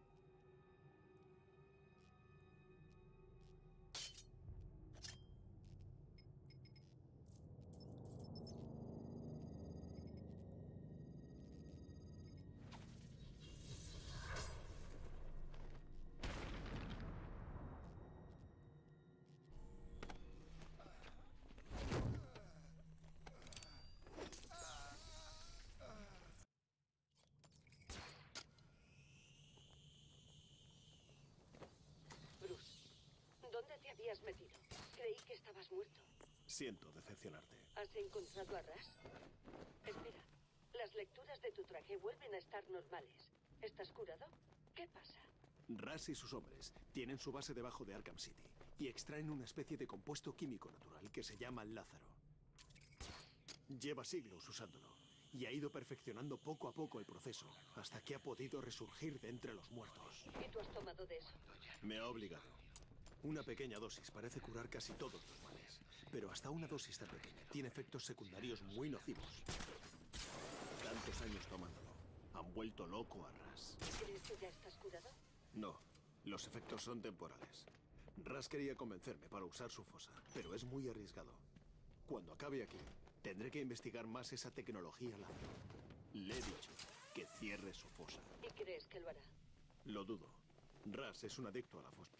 ¿Dónde te habías metido? Creí que estabas muerto. Siento decepcionarte. ¿Has encontrado a Ras? Espera, las lecturas de tu traje vuelven a estar normales. ¿Estás curado? ¿Qué pasa? Ras y sus hombres tienen su base debajo de Arkham City y extraen una especie de compuesto químico natural que se llama Lázaro. Lleva siglos usándolo y ha ido perfeccionando poco a poco el proceso hasta que ha podido resurgir de entre los muertos. ¿Y tú has tomado de eso? Me ha obligado. Una pequeña dosis parece curar casi todos los males, pero hasta una dosis tan pequeña tiene efectos secundarios muy nocivos. Tantos años tomándolo, han vuelto loco a Ras. ¿Crees que ya estás curado? No, los efectos son temporales. Ras quería convencerme para usar su fosa, pero es muy arriesgado. Cuando acabe aquí, tendré que investigar más esa tecnología Lázaro. Le he dicho que cierre su fosa. ¿Y crees que lo hará? Lo dudo. Ras es un adicto a la fosa.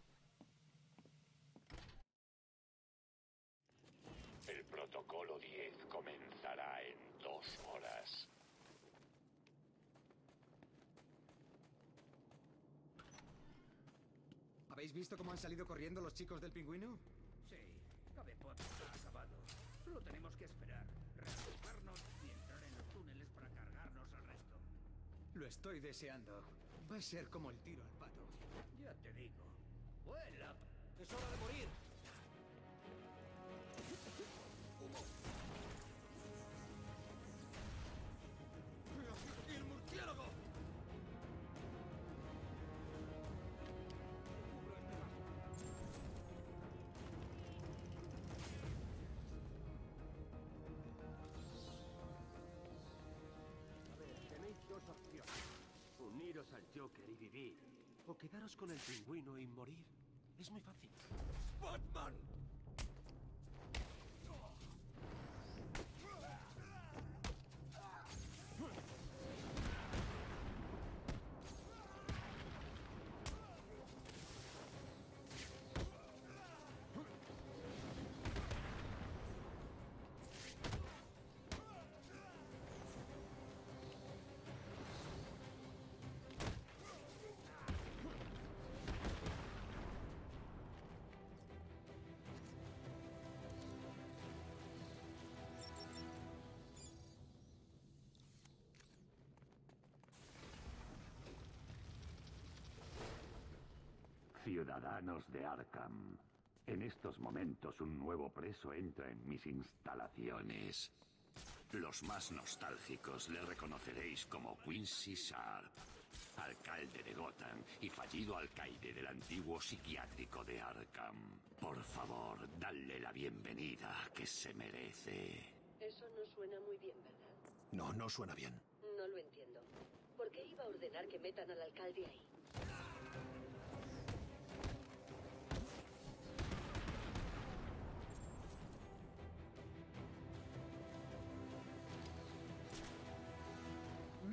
El protocolo diez comenzará en dos horas. ¿Habéis visto cómo han salido corriendo los chicos del Pingüino? Sí, Cabepot ha acabado. Solo tenemos que esperar, reagruparnos y entrar en los túneles para cargarnos al resto. Lo estoy deseando. Va a ser como el tiro al pato. Ya te digo. ¡Vuela! ¡Es hora de morir! ¡El murciélago! A ver, tenéis dos opciones. Uniros al Joker y vivir, o quedaros con el Pingüino y morir. Es muy fácil. ¡Batman! Ciudadanos de Arkham, en estos momentos un nuevo preso entra en mis instalaciones. Los más nostálgicos le reconoceréis como Quincy Sharp, alcalde de Gotham y fallido alcaide del antiguo psiquiátrico de Arkham. Por favor, dadle la bienvenida que se merece. Eso no suena muy bien, ¿verdad? No, no suena bien. No lo entiendo. ¿Por qué iba a ordenar que metan al alcalde ahí?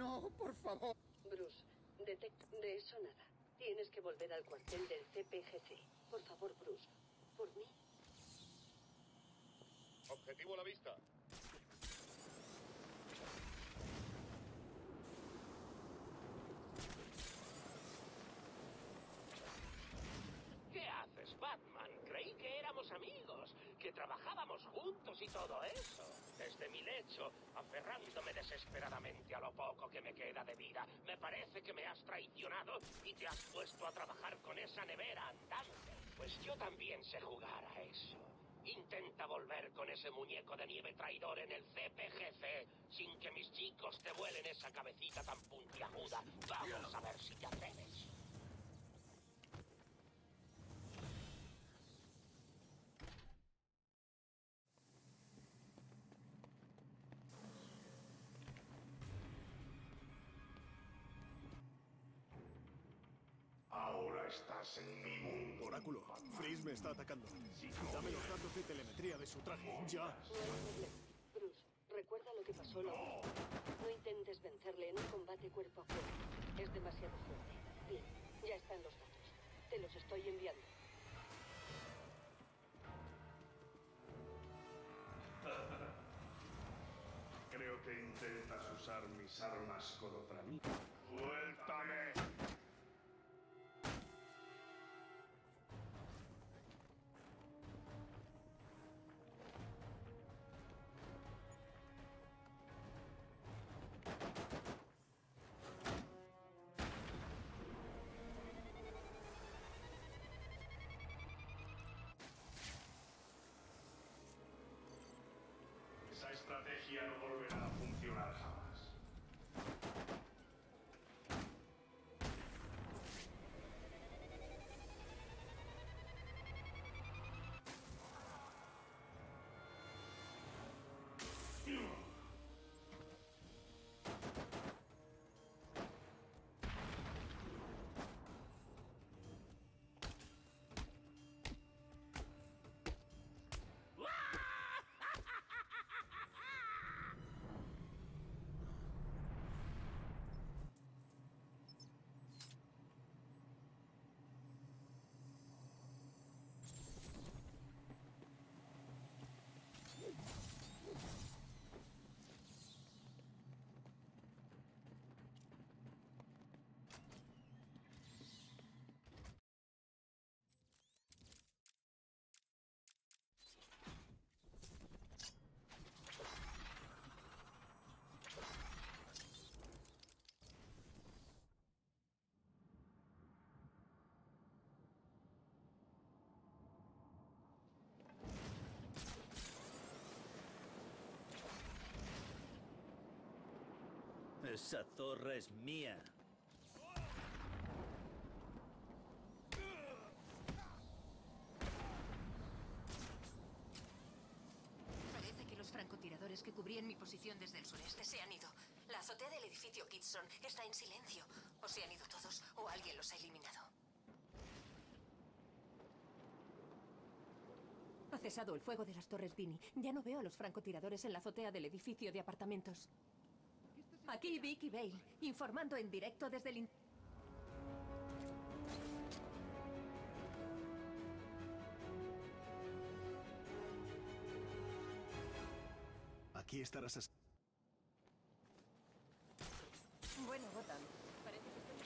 No, por favor. Bruce, detect de eso nada. Tienes que volver al cuartel del C P G C. Por favor, Bruce. Por mí. Objetivo a la vista. ¿Qué haces, Batman? Creí que éramos amigos, que trabajábamos juntos y todo eso. Desde mi lecho, aferrándome desesperadamente a lo poco que me queda de vida, me parece que me has traicionado y te has puesto a trabajar con esa nevera andante. Pues yo también sé jugar a eso. Intenta volver con ese muñeco de nieve traidor en el C P G C sin que mis chicos te vuelen esa cabecita tan puntiaguda. Vamos a ver si te atreves. Ahora estás en mi mundo. Oráculo, Freeze me está atacando. Dame los datos de telemetría de su traje, ya. No hay problema. Bruce, recuerda lo que pasó la última vez. No intentes vencerle en un combate cuerpo a cuerpo. Es demasiado fuerte. Bien, ya están los datos. Te los estoy enviando. Creo que intentas usar mis armas contra mí. ¡Suéltame! Esa estrategia no volverá a funcionar jamás. Esa zorra es mía. Parece que los francotiradores que cubrían mi posición desde el sureste se han ido. La azotea del edificio Kitson está en silencio. O se han ido todos, o alguien los ha eliminado. Ha cesado el fuego de las Torres Dini. Ya no veo a los francotiradores en la azotea del edificio de apartamentos. Aquí Vicky Bale, informando en directo desde el... in- Aquí estarás as- Bueno, Gotham, parece que estoy...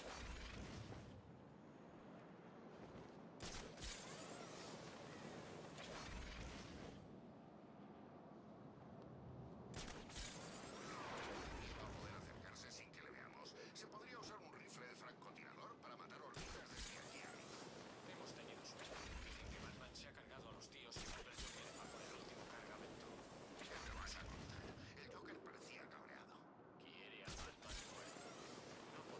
Acercarse sin que le veamos. Se podría usar un rifle de francotirador para matar hormigas desde aquí arriba. Hemos tenido suerte. Dicen que Batman se ha cargado a los tíos y tal vez yo que le va por el último cargamento. ¿Qué me vas a contar? El Joker parecía cabreado. Quiere a Batman muerto. No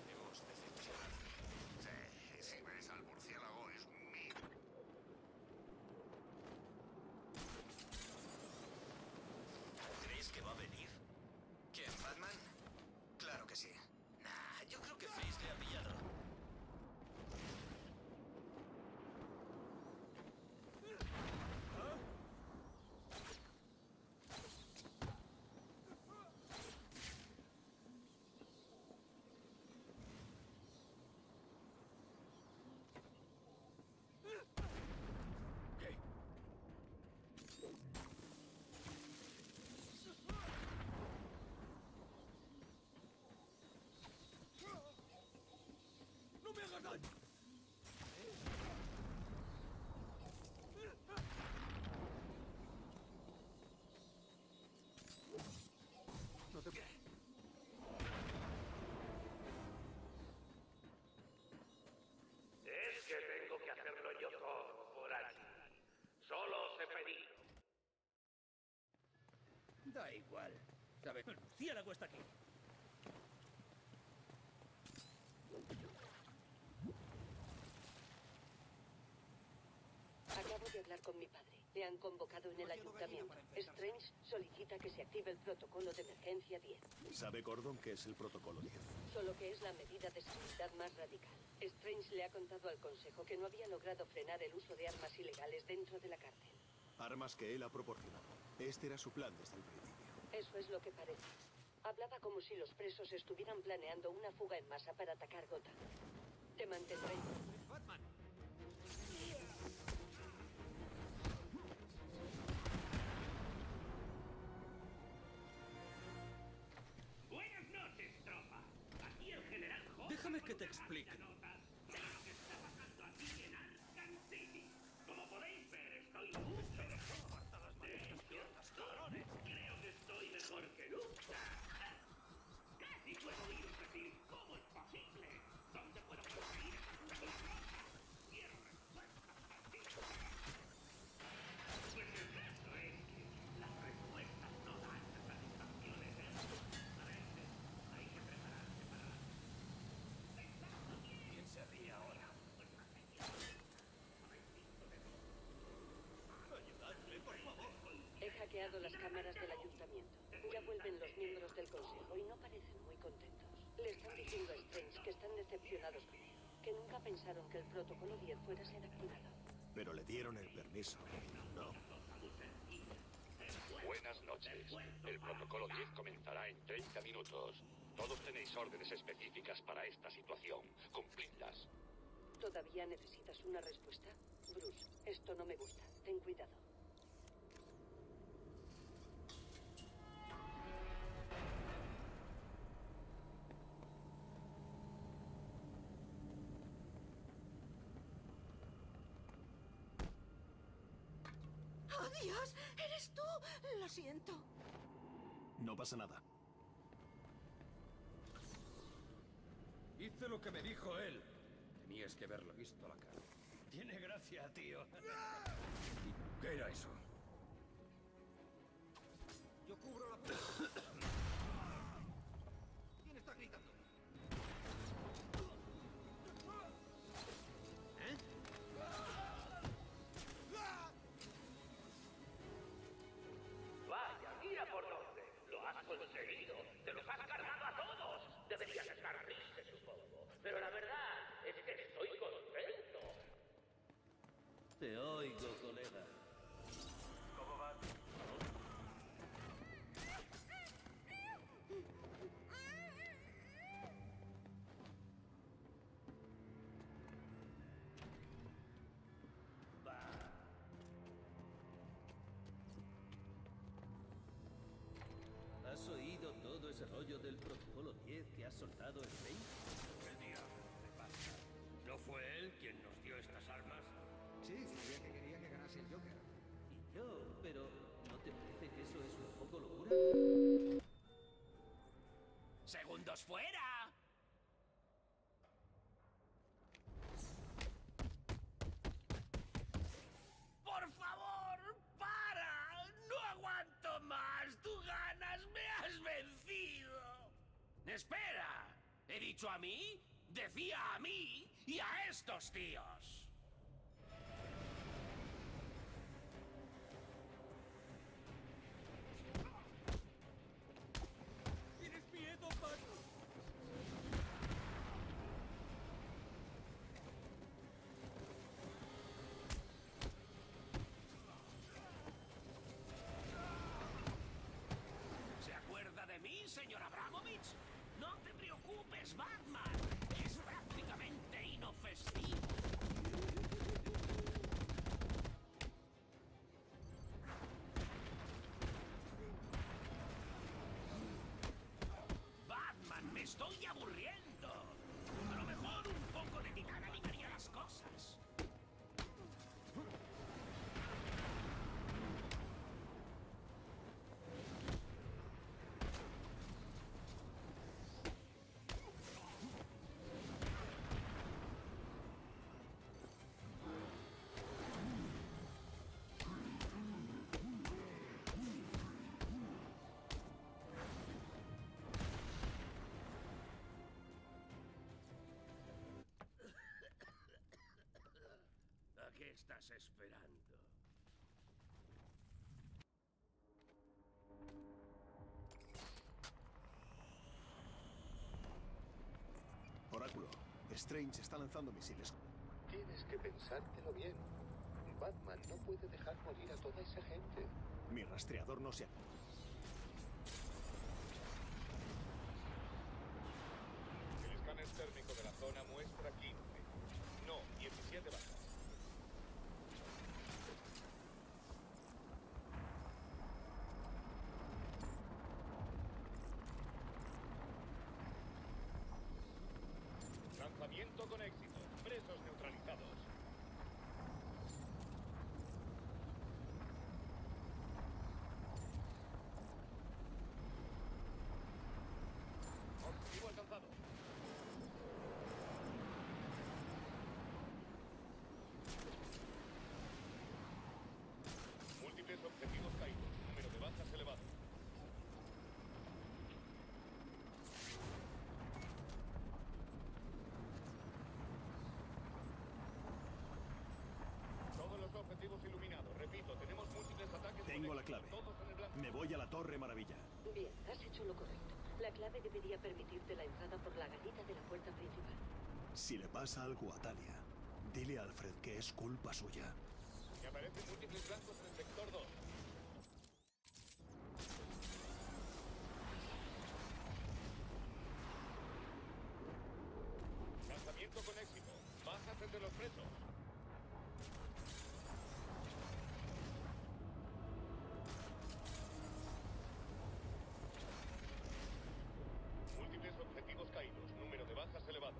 hablar con mi padre. Le han convocado en el ayuntamiento. Strange solicita que se active el protocolo de emergencia diez. ¿Sabe Gordon qué es el protocolo diez? Solo que es la medida de seguridad más radical. Strange le ha contado al Consejo que no había logrado frenar el uso de armas ilegales dentro de la cárcel. Armas que él ha proporcionado. Este era su plan desde el principio. Eso es lo que parece. Hablaba como si los presos estuvieran planeando una fuga en masa para atacar Gotham. Te mantendré. ¡Batman! Buenas noches, tropa. Aquí el general Hawk. Déjame que te explique. De lo que está pasando aquí en Arkham City. Como podéis ver, estoy mucho mejor. De hecho, creo que estoy mejor que nunca. Casi puedo oíros decir, ¿cómo es posible? ¿Dónde puedo conseguir esa cura milagrosa? Quiero respuestas prácticas. Pues el caso es que las respuestas no dan las satisfacciones, ¿eh? A veces hay que prepararse para las... ¿Quién se ríe ahora? Ayudadme, por favor. He hackeado las cámaras del ayuntamiento. Ya vuelven los miembros del consejo y no parecen muy contentos. Le están diciendo a Strange que están decepcionados con él, que nunca pensaron que el protocolo diez fuera a ser activado. Pero le dieron el permiso, ¿no? Buenas noches. El protocolo diez comenzará en treinta minutos. Todos tenéis órdenes específicas para esta situación. Cumplidlas. ¿Todavía necesitas una respuesta? Bruce, esto no me gusta. Ten cuidado. ¡Oh, Dios! ¡Eres tú! Lo siento. No pasa nada. Hice lo que me dijo él. Tenías que haberlo visto a la cara. Tiene gracia, tío. ¿Y qué era eso? Yo cubro la... ¿Quién está gritando? ¿Eh? Vaya, mira por dónde. Lo has conseguido. Te los has cargado a todos. Deberías estar triste, supongo. Pero la verdad es que estoy contento. Te oigo, colega. ¿Cómo vas? ¿Has oído todo ese rollo del protocolo diez que ha soltado Strange? ¿Qué diablos te pasa? ¿No fue él quien nos dio estas armas? Sí, decía que quería que ganase el Joker. Y yo, pero ¿no te parece que eso es un poco locura? ¡Segundos fuera! ¡Por favor, para! ¡No aguanto más! ¡Tú ganas! ¡Me has vencido! ¡Espera! ¿He dicho a mí? Decía a mí y a estos tíos. ¿Tienes miedo, Paco? ¿Se acuerda de mí, señor Abramovich? No te preocupes, Batman. Es prácticamente inofensivo. Batman, me estoy aburriendo. A lo mejor un poco de titán animaría las cosas. ¿A qué estás esperando? seguro. Strange está lanzando misiles. Tienes que pensártelo bien. Batman no puede dejar morir a toda esa gente. Mi rastreador no se... El escáner térmico de la zona muestra quince. No, diecisiete bajas. Lanzamiento con éxito. Presos neutralizados. Objetivo alcanzado. Múltiples objetivos caídos. Número de bajas elevado. Todos los objetivos iluminados. Repito, tenemos múltiples ataques. Tengo la clave. Me voy a la Torre Maravilla. Bien, has hecho lo correcto. La clave debería permitirte la entrada por la garita de la puerta principal. Si le pasa algo a Talia, dile a Alfred que es culpa suya. Me aparecen múltiples blancos en el sector dos. Lanzamiento con éxito. Bajas entre los presos. Múltiples objetivos caídos. Número de bajas elevado.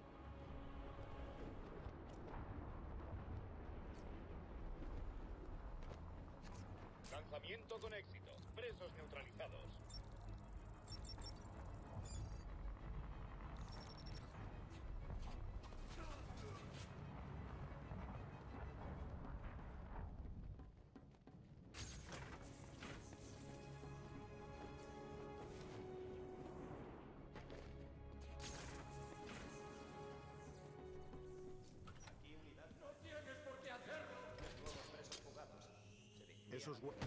Lanzamiento con éxito. Presos neutralizados. No tienes por qué hacerlo. Nuevos presos fugados. Esos hue-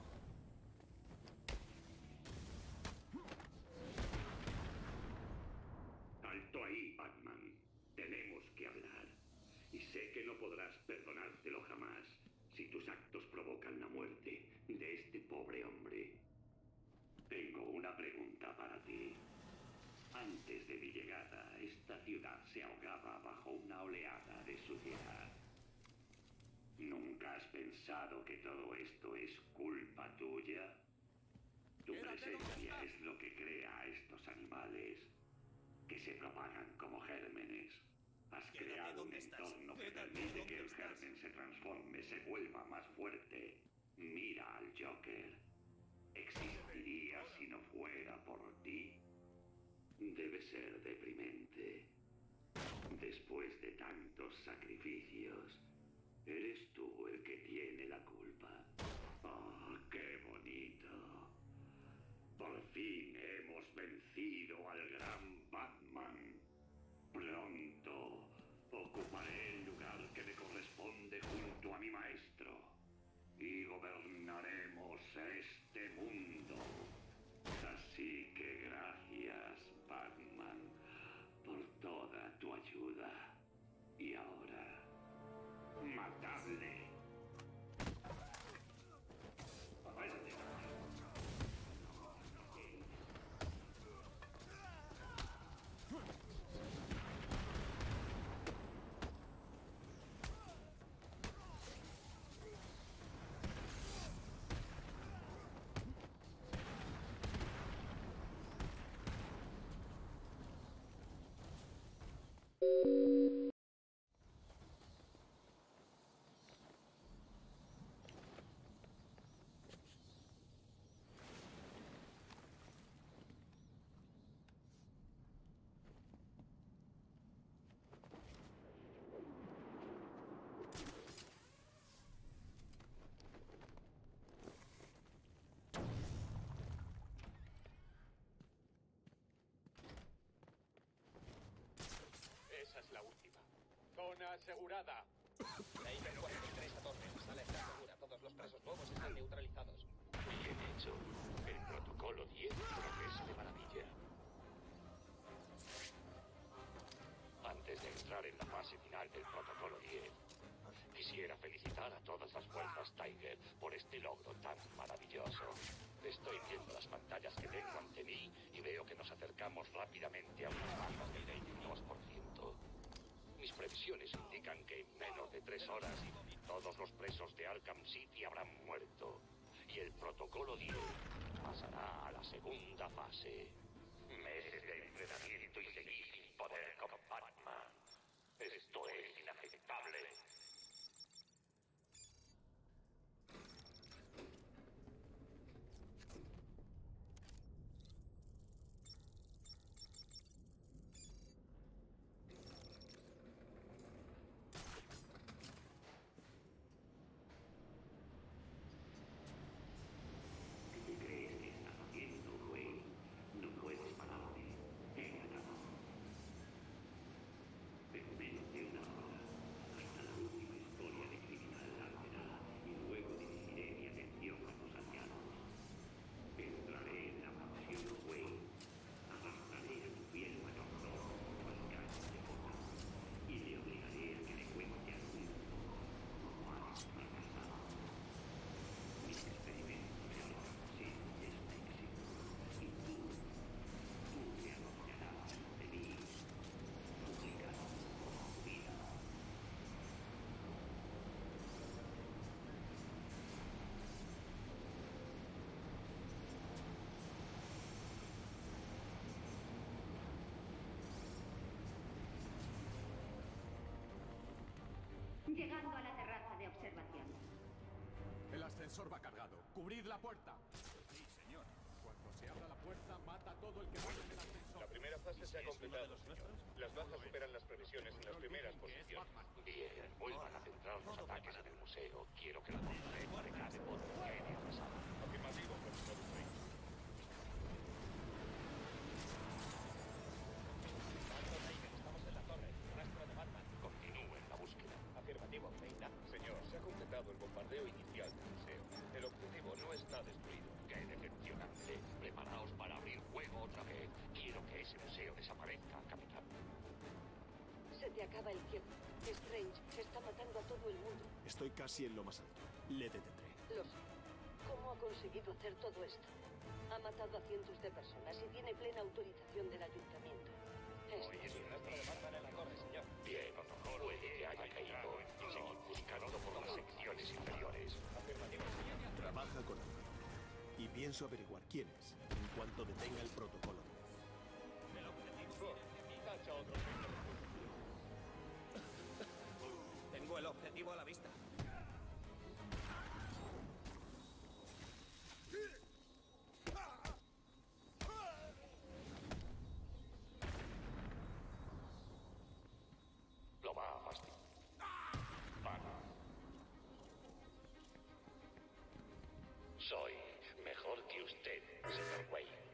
Alto ahí, Batman. Tenemos que hablar. Y sé que no podrás perdonártelo jamás si tus actos provocan la muerte de este pobre hombre. Tengo una pregunta para ti. Antes de mi llegada, esta ciudad se ahogaba bajo una oleada de suciedad. ¿Nunca has pensado que todo esto es culpa tuya? Tu presencia es lo que crea a estos animales que se propagan como gérmenes. Has creado un entorno que permite que el germen se transforme, se vuelva más fuerte. Mira al Joker. ¿Existiría si no fuera por ti? Debe ser deprimente. Después de tantos sacrificios, eres tú el que tiene la culpa. ¡Oh, qué bonito! Por fin hemos vencido al gran Batman. Pronto ocuparé el lugar que me corresponde junto a mi maestro y gobernaremos este mundo. Así que gracias, Batman, por toda tu ayuda. Y ahora, matadle. Esa es la última. Zona asegurada. Taylor cuarenta y tres a torre. La sala está segura. Todos los presos nuevos están neutralizados. Bien hecho. El protocolo diez progresa de maravilla. felicitar a todas las fuerzas Tiger por este logro tan maravilloso. Estoy viendo las pantallas que tengo ante mí y veo que nos acercamos rápidamente a unas bajas del veintidos por ciento. Mis previsiones indican que en menos de tres horas todos los presos de Arkham City habrán muerto y el protocolo diez pasará a la segunda fase. Meses de entrenamiento y seguir sin poder como Batman. Esto es inaceptable. ¿Qué crees que estás haciendo, Wayne? No puedes pararte. He ganado. Pero menos de una hora, hasta la última historia de criminal largará y luego dirigiré mi atención a los aliados. Entraré en la mansión Wayne, arrastraré a tu fiel mayordomo a las calles de Gotham y le obligaré a que le cuente al mundo cómo has fracasado. Mis experimentos de ahora sí es un éxito y tú, tú te arrollarás de mí, publicado por tu vida. Llegando a la terraza de observación. El ascensor va cargado. ¡Cubrid la puerta! Sí, señor. Cuando se abra la puerta, mata a todo el que vaya en el ascensor. La primera fase se ha completado, señor. Las bajas superan las previsiones en las primeras posiciones. Bien, vuelvan a centrar los ataques en el museo. Quiero que la torreta de cada voz quede arrasada. Afirmativo, profesor Wayne. Estamos en la torre. Rastro de Batman. Continúen la búsqueda. Afirmativo, Reina. Señor, se ha completado el bombardeo inicial del museo. El objetivo no está destruido. ¡Qué decepcionante! Preparaos para abrir fuego otra vez. Quiero que ese museo desaparezca, capitán. Se te acaba el tiempo. Strange está matando a todo el mundo. Estoy casi en lo más alto. Le detendré. Lo sé. ¿Cómo ha conseguido hacer todo esto? Ha matado a cientos de personas y tiene plena autorización del ayuntamiento. Es Hoy es un rastro de Batman en la torre, señor. Bien, o no, puede que haya caído. Seguid buscando por las secciones inferiores. Afirmativo, señor. Trabaja con Alfred. Y pienso averiguar quién es en cuanto detenga el protocolo. El objetivo tacha otro signo de Tengo el objetivo a la vista. Lo va a fastidiar. Para. Soy mejor que usted, señor Wayne.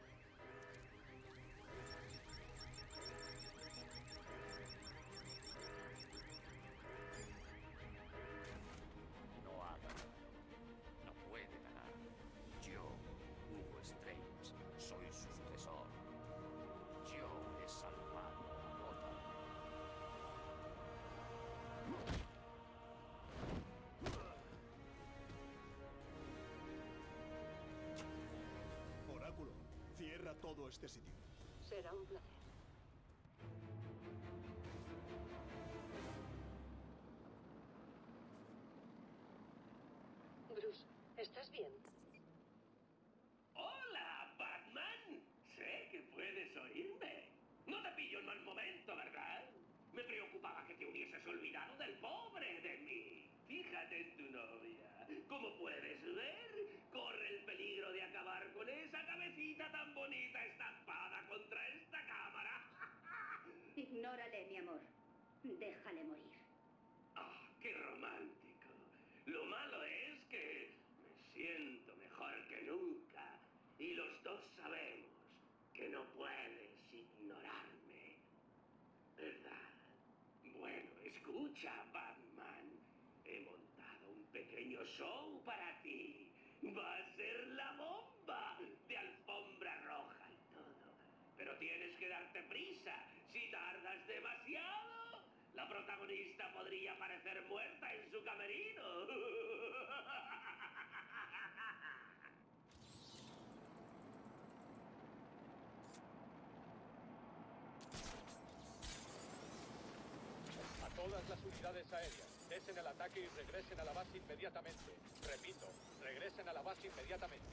No haga. No puede ganar. Yo, Hugo Strange, soy su sucesor. Yo he salvado a Gotham. Oráculo, cierra todo este sitio. Será un placer. Bruce, ¿estás bien? Hola, Batman. Sé que puedes oírme. No te pillo en mal momento, ¿verdad? Me preocupaba que te hubieses olvidado del pobre de mí. Fíjate en tu novia. Como puedes ver, corre el peligro de acabar con esa cabecita tan bonita estampada contra esta cámara. Ignórale, mi amor. Déjale morir. Ah, qué romántico. Lo malo es que me siento mejor que nunca. Y los dos sabemos que no puedes ignorarme. ¿Verdad? Bueno, escucha, Batman. He montado un pequeño show para ti. Va a ser la bomba de alfombra roja y todo. Pero tienes que darte prisa. Si tardas demasiado, La protagonista podría parecer muerta en su camerino. A todas las unidades aéreas, cesen el ataque y regresen a la base inmediatamente. Repito, regresen a la base inmediatamente.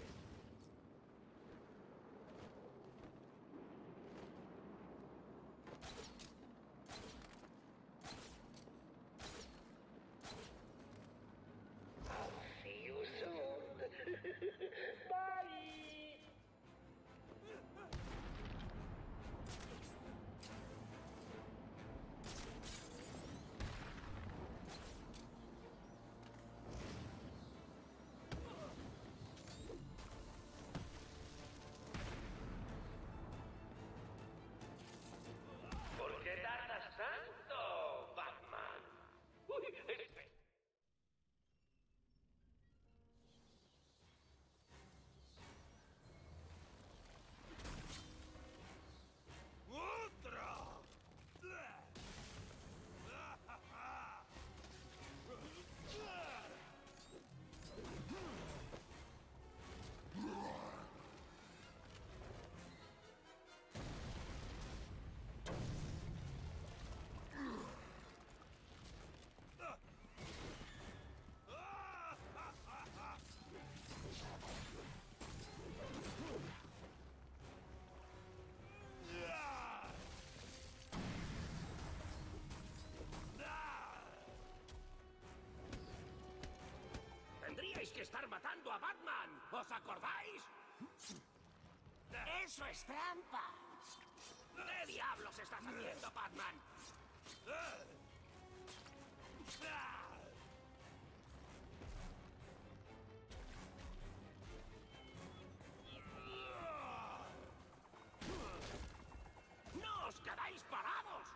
See you soon. Bye. ¿Por qué tardas tanto, Batman? Uy, espera. ¡Otra! Tendríais que estar matando a Batman. ¿Os acordáis? ¡Eso es trampa! ¿Qué diablos estás haciendo, Batman? ¡No os quedáis parados!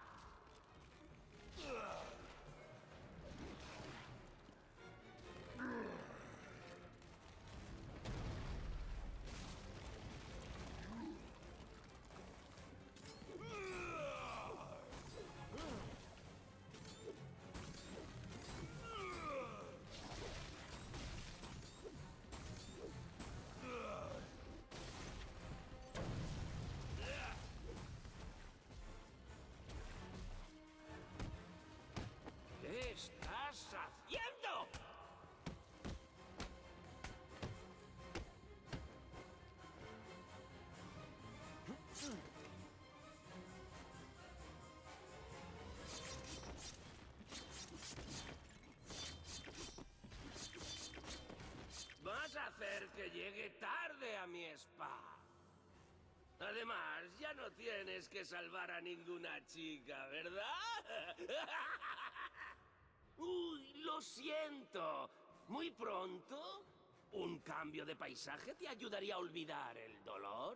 ¿Qué estás haciendo? Vas a hacer que llegue tarde a mi spa. Además, ya no tienes que salvar a ninguna chica, ¿verdad? Uy, lo siento. Muy pronto, un cambio de paisaje te ayudaría a olvidar el dolor.